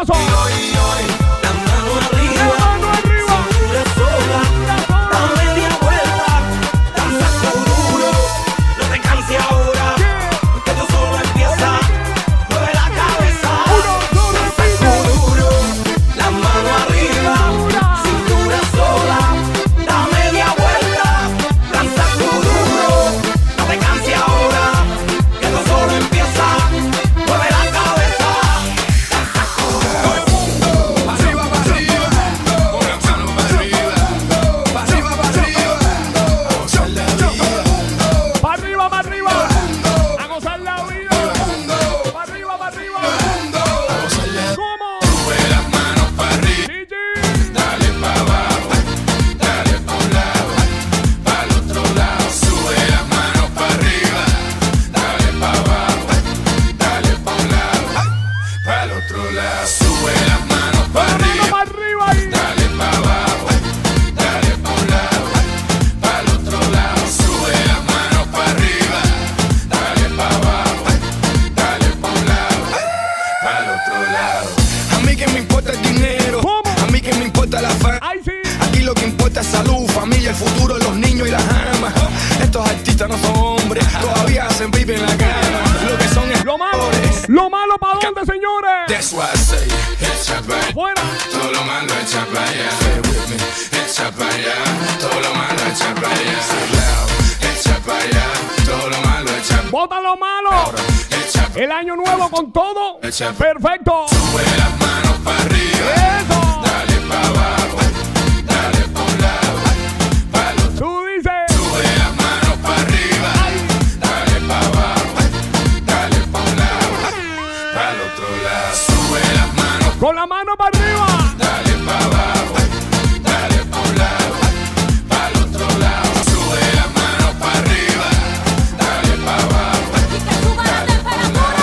S2: sabroso.
S3: La mano arriba, cintura sola, da media vuelta, danza duro, no te canses ahora, que tú solo empieza, mueve la cabeza, danza duro, la mano arriba, cintura sola, da media vuelta, danza duro, no te canses ahora, que tú solo empieza, mueve la cabeza, danza duro.
S21: Sube las manos para arriba, dale pa' abajo, dale pa' un lado, para el otro lado. Sube las manos para arriba, dale pa' abajo, dale pa' un lado, para el otro lado.
S14: A mí que me importa el dinero, a mí que me importa la fama. Aquí lo que importa es salud, familia, el futuro de los niños y las amas. Estos artistas no son hombres, todavía hacen pipi en la cama. Lo que son es
S2: lo malo para dónde, señores.
S21: That's why I say, echa pa' allá, todo lo malo echa pa' allá. Say with me, echa pa' allá, todo lo malo echa pa' allá. Say loud, echa pa' allá, todo lo malo echa pa' allá.
S2: Bota lo malo. El año nuevo con todo. Perfecto.
S21: Sube las manos para arriba, dale pa' abajo, dale pa' un lado, pa' el otro.
S2: Tú dices.
S21: Sube las manos para arriba, dale pa' abajo, dale pa' un lado, pa' el otro lado. Sube las manos
S2: con la mano para arriba,
S21: dale pa' abajo, dale pa' un lado, pa' el otro lado. Sube las manos para arriba, dale pa' abajo, dale pa' un lado.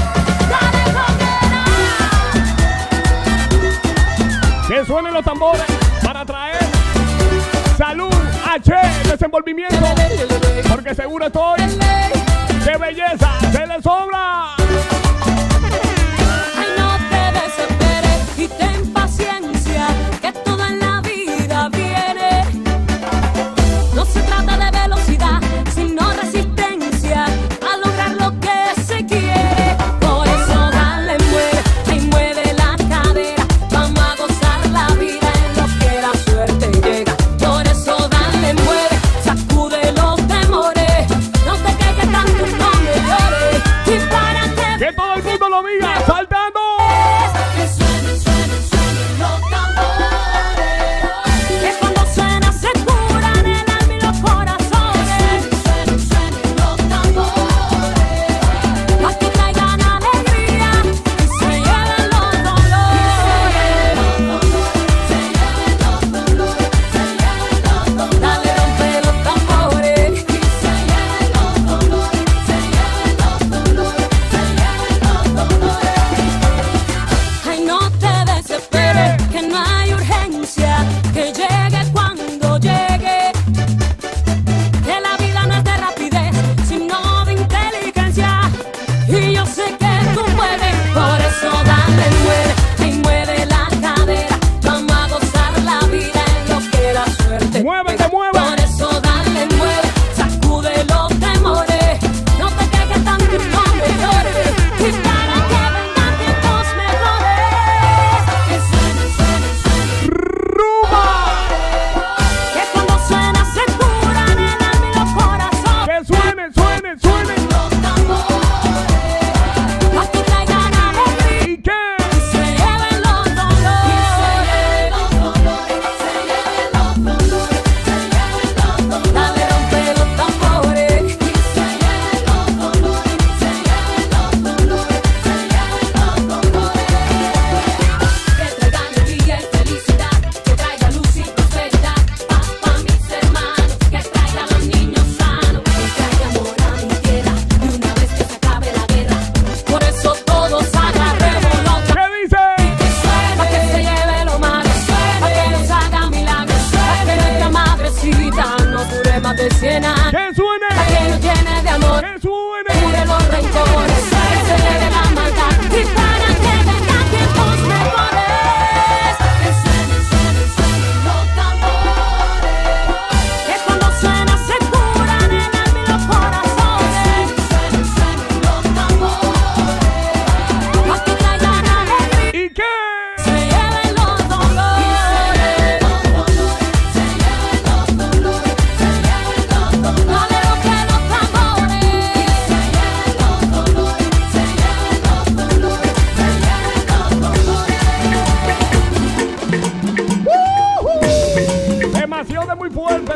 S2: Que suenen los tambores para traer salud, desenvolvimiento, porque seguro estoy de belleza, se le sobra.
S6: Ay, no te desesperes y ten paciencia, que todo en la vida viene. No se trata de velocidad, sino resistencia a lograr lo que se quiere. Por eso dale, mueve, ay, mueve la cadera. Vamos a gozar la vida en lo que la suerte llega. Por eso dale, mueve, sacude los temores. No te quejes tanto, no me llores. Y párate.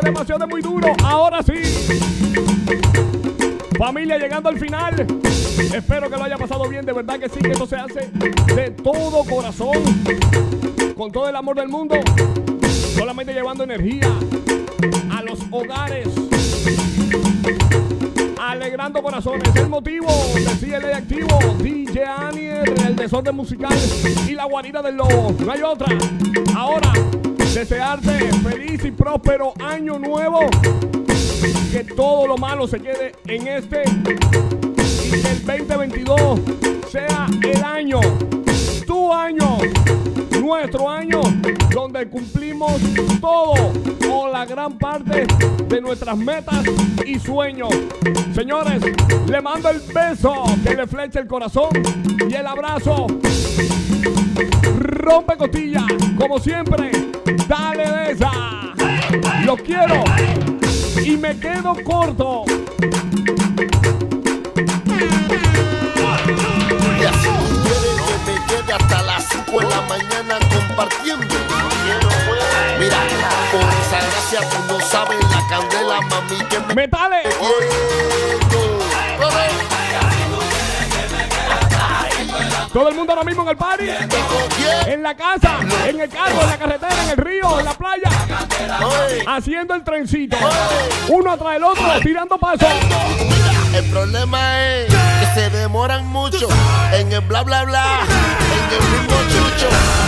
S2: demasiado muy duro. Ahora sí. Familia, llegando al final. Espero que lo haya pasado bien. De verdad que sí, que esto se hace de todo corazón, con todo el amor del mundo, solamente llevando energía a los hogares, alegrando corazones. El motivo de CLA Activo, DJ Anier, el desorden musical y la guarida del lobo. No hay otra. Ahora, desearte feliz y próspero año nuevo. Que todo lo malo se quede en este y que el 2022 sea el año, tu año, nuestro año, donde cumplimos todo o la gran parte de nuestras metas y sueños. Señores, le mando el beso que le flecha el corazón y el abrazo rompe costillas, como siempre. Dale de esa. Los quiero y me quedo corto.
S11: Y así quieres que me quede hasta las 5 de la mañana compartiendo. Mira, por esa gracia tú no sabes la candela, mami, que me
S2: ¡Metales! Todo el mundo ahora mismo en el party, en la casa, en el carro, en la carretera, en el río, en la playa, haciendo el trencito, uno atrás del otro, tirando pasos.
S11: El problema es que se demoran mucho en el bla bla bla, en el mismo chucho.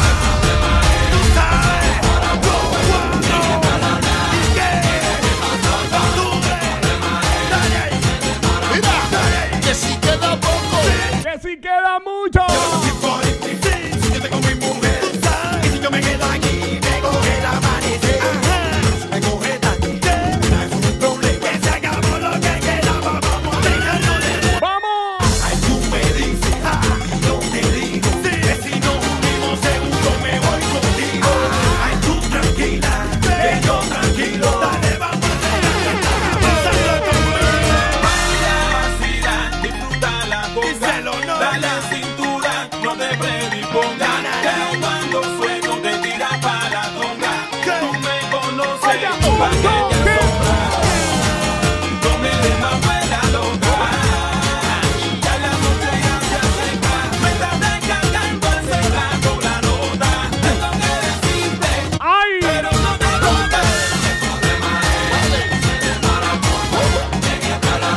S11: Mira, que si queda poco,
S2: que si queda mucho.
S21: Yo tengo mi mujer, y si yo me quedo aquí, me coge la amanecer. Me coge taquilla, no es un problema. Que se acabó lo que quedaba, vamos a dejarlo de nuevo.
S2: ¡Vamos!
S21: Ay, tú me dices, y yo te digo, que si nos unimos seguro me voy contigo. Ay, tú tranquila, que yo tranquilo, dale, vamos a dejarlo conmigo. Baila, vacila, disfruta la cosa, dale cintura, no te predispongas. Que cuando sueno te tiras para la tonga. Tú me conoces, pa' aquella sombra. No me des más vuela loca. Ya la noche ya se acerca. Me estás descargando hace rato la nota. Tengo que decirte,
S2: ¡ay!
S21: pero no te cortes. El problema es que se demora mucho en esta la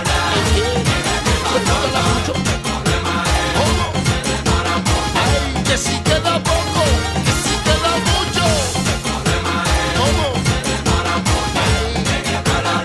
S11: que si queda poco, que si queda mucho. El problema es que se demora mucho en esta la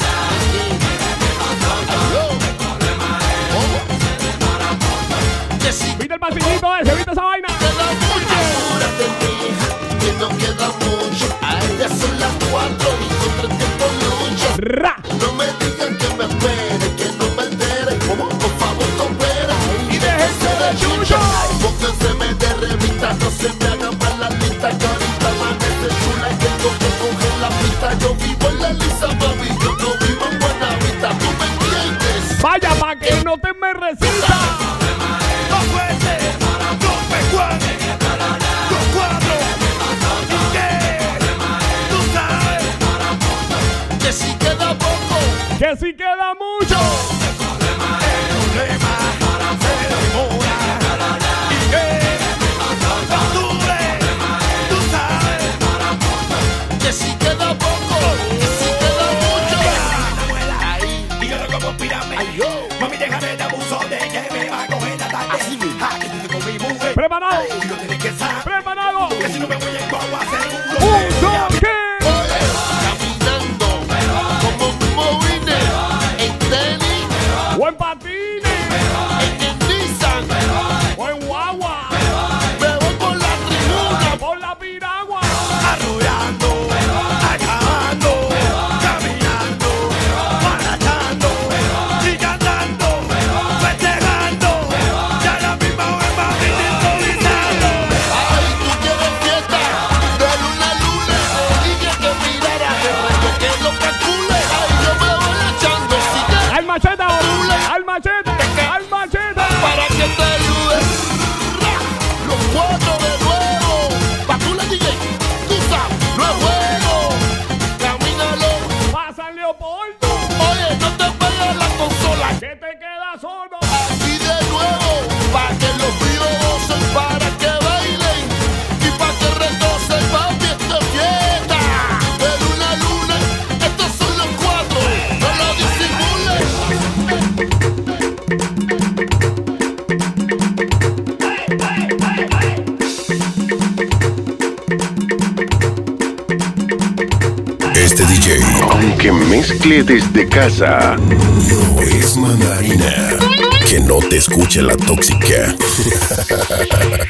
S11: que si
S2: ¿Viste el pasillito ese? ¿Viste esa vaina?
S11: queda mucho. Apúrate, mija, que no queda mucho. Ay, ya son las 4 y contra el tiempo lucho.
S2: ¡Ra!
S11: No me digan que me espere, que no me entere. Por favor, coopera y déjense de chucho. Pónganseme de revista, no se me hagan mal la lista. Que ahorita amanece chula y tengo que coger la pista. Yo vivo en la lisa, mami, yo no vivo en Buenavista. ¿Tú me entiendes?
S2: Vaya, pa' que no te me resista.
S21: no fuerte, rompe cuadro, con cuadro. ¿Y qué? Tú sabes.
S11: Que si queda poco,
S2: Que si queda mucho.
S21: El problema se demora. ¿Y qué? Octubre, tú sabes.
S11: que si queda poco, que si queda mucho. Ahí,
S21: Y yo no como pírame.
S11: ay, yo.
S21: Mami, déjame de abuso de que me va a coger la tarde.
S11: Así mismo.
S21: Aquí estoy con mi mujer.
S2: Preparado.
S21: Y no tienes que saber.
S2: Preparado.
S21: Que si no me voy en guagua seguro.
S2: Un, dos, ¿qué?
S11: Caminando como un movine en tenis,
S2: O en patines.
S11: en el Nissan.
S2: O en guagua.
S11: Me voy por la tribuna.
S2: Por la piragua.
S21: Arrollando, acabando, caminando, marachando y cantando, festejando. Ya la misma vez va sintonizando.
S11: Ay,
S8: este DJ.
S22: Aunque mezcle desde casa,
S8: no es mandarina. Que no te escuche la tóxica.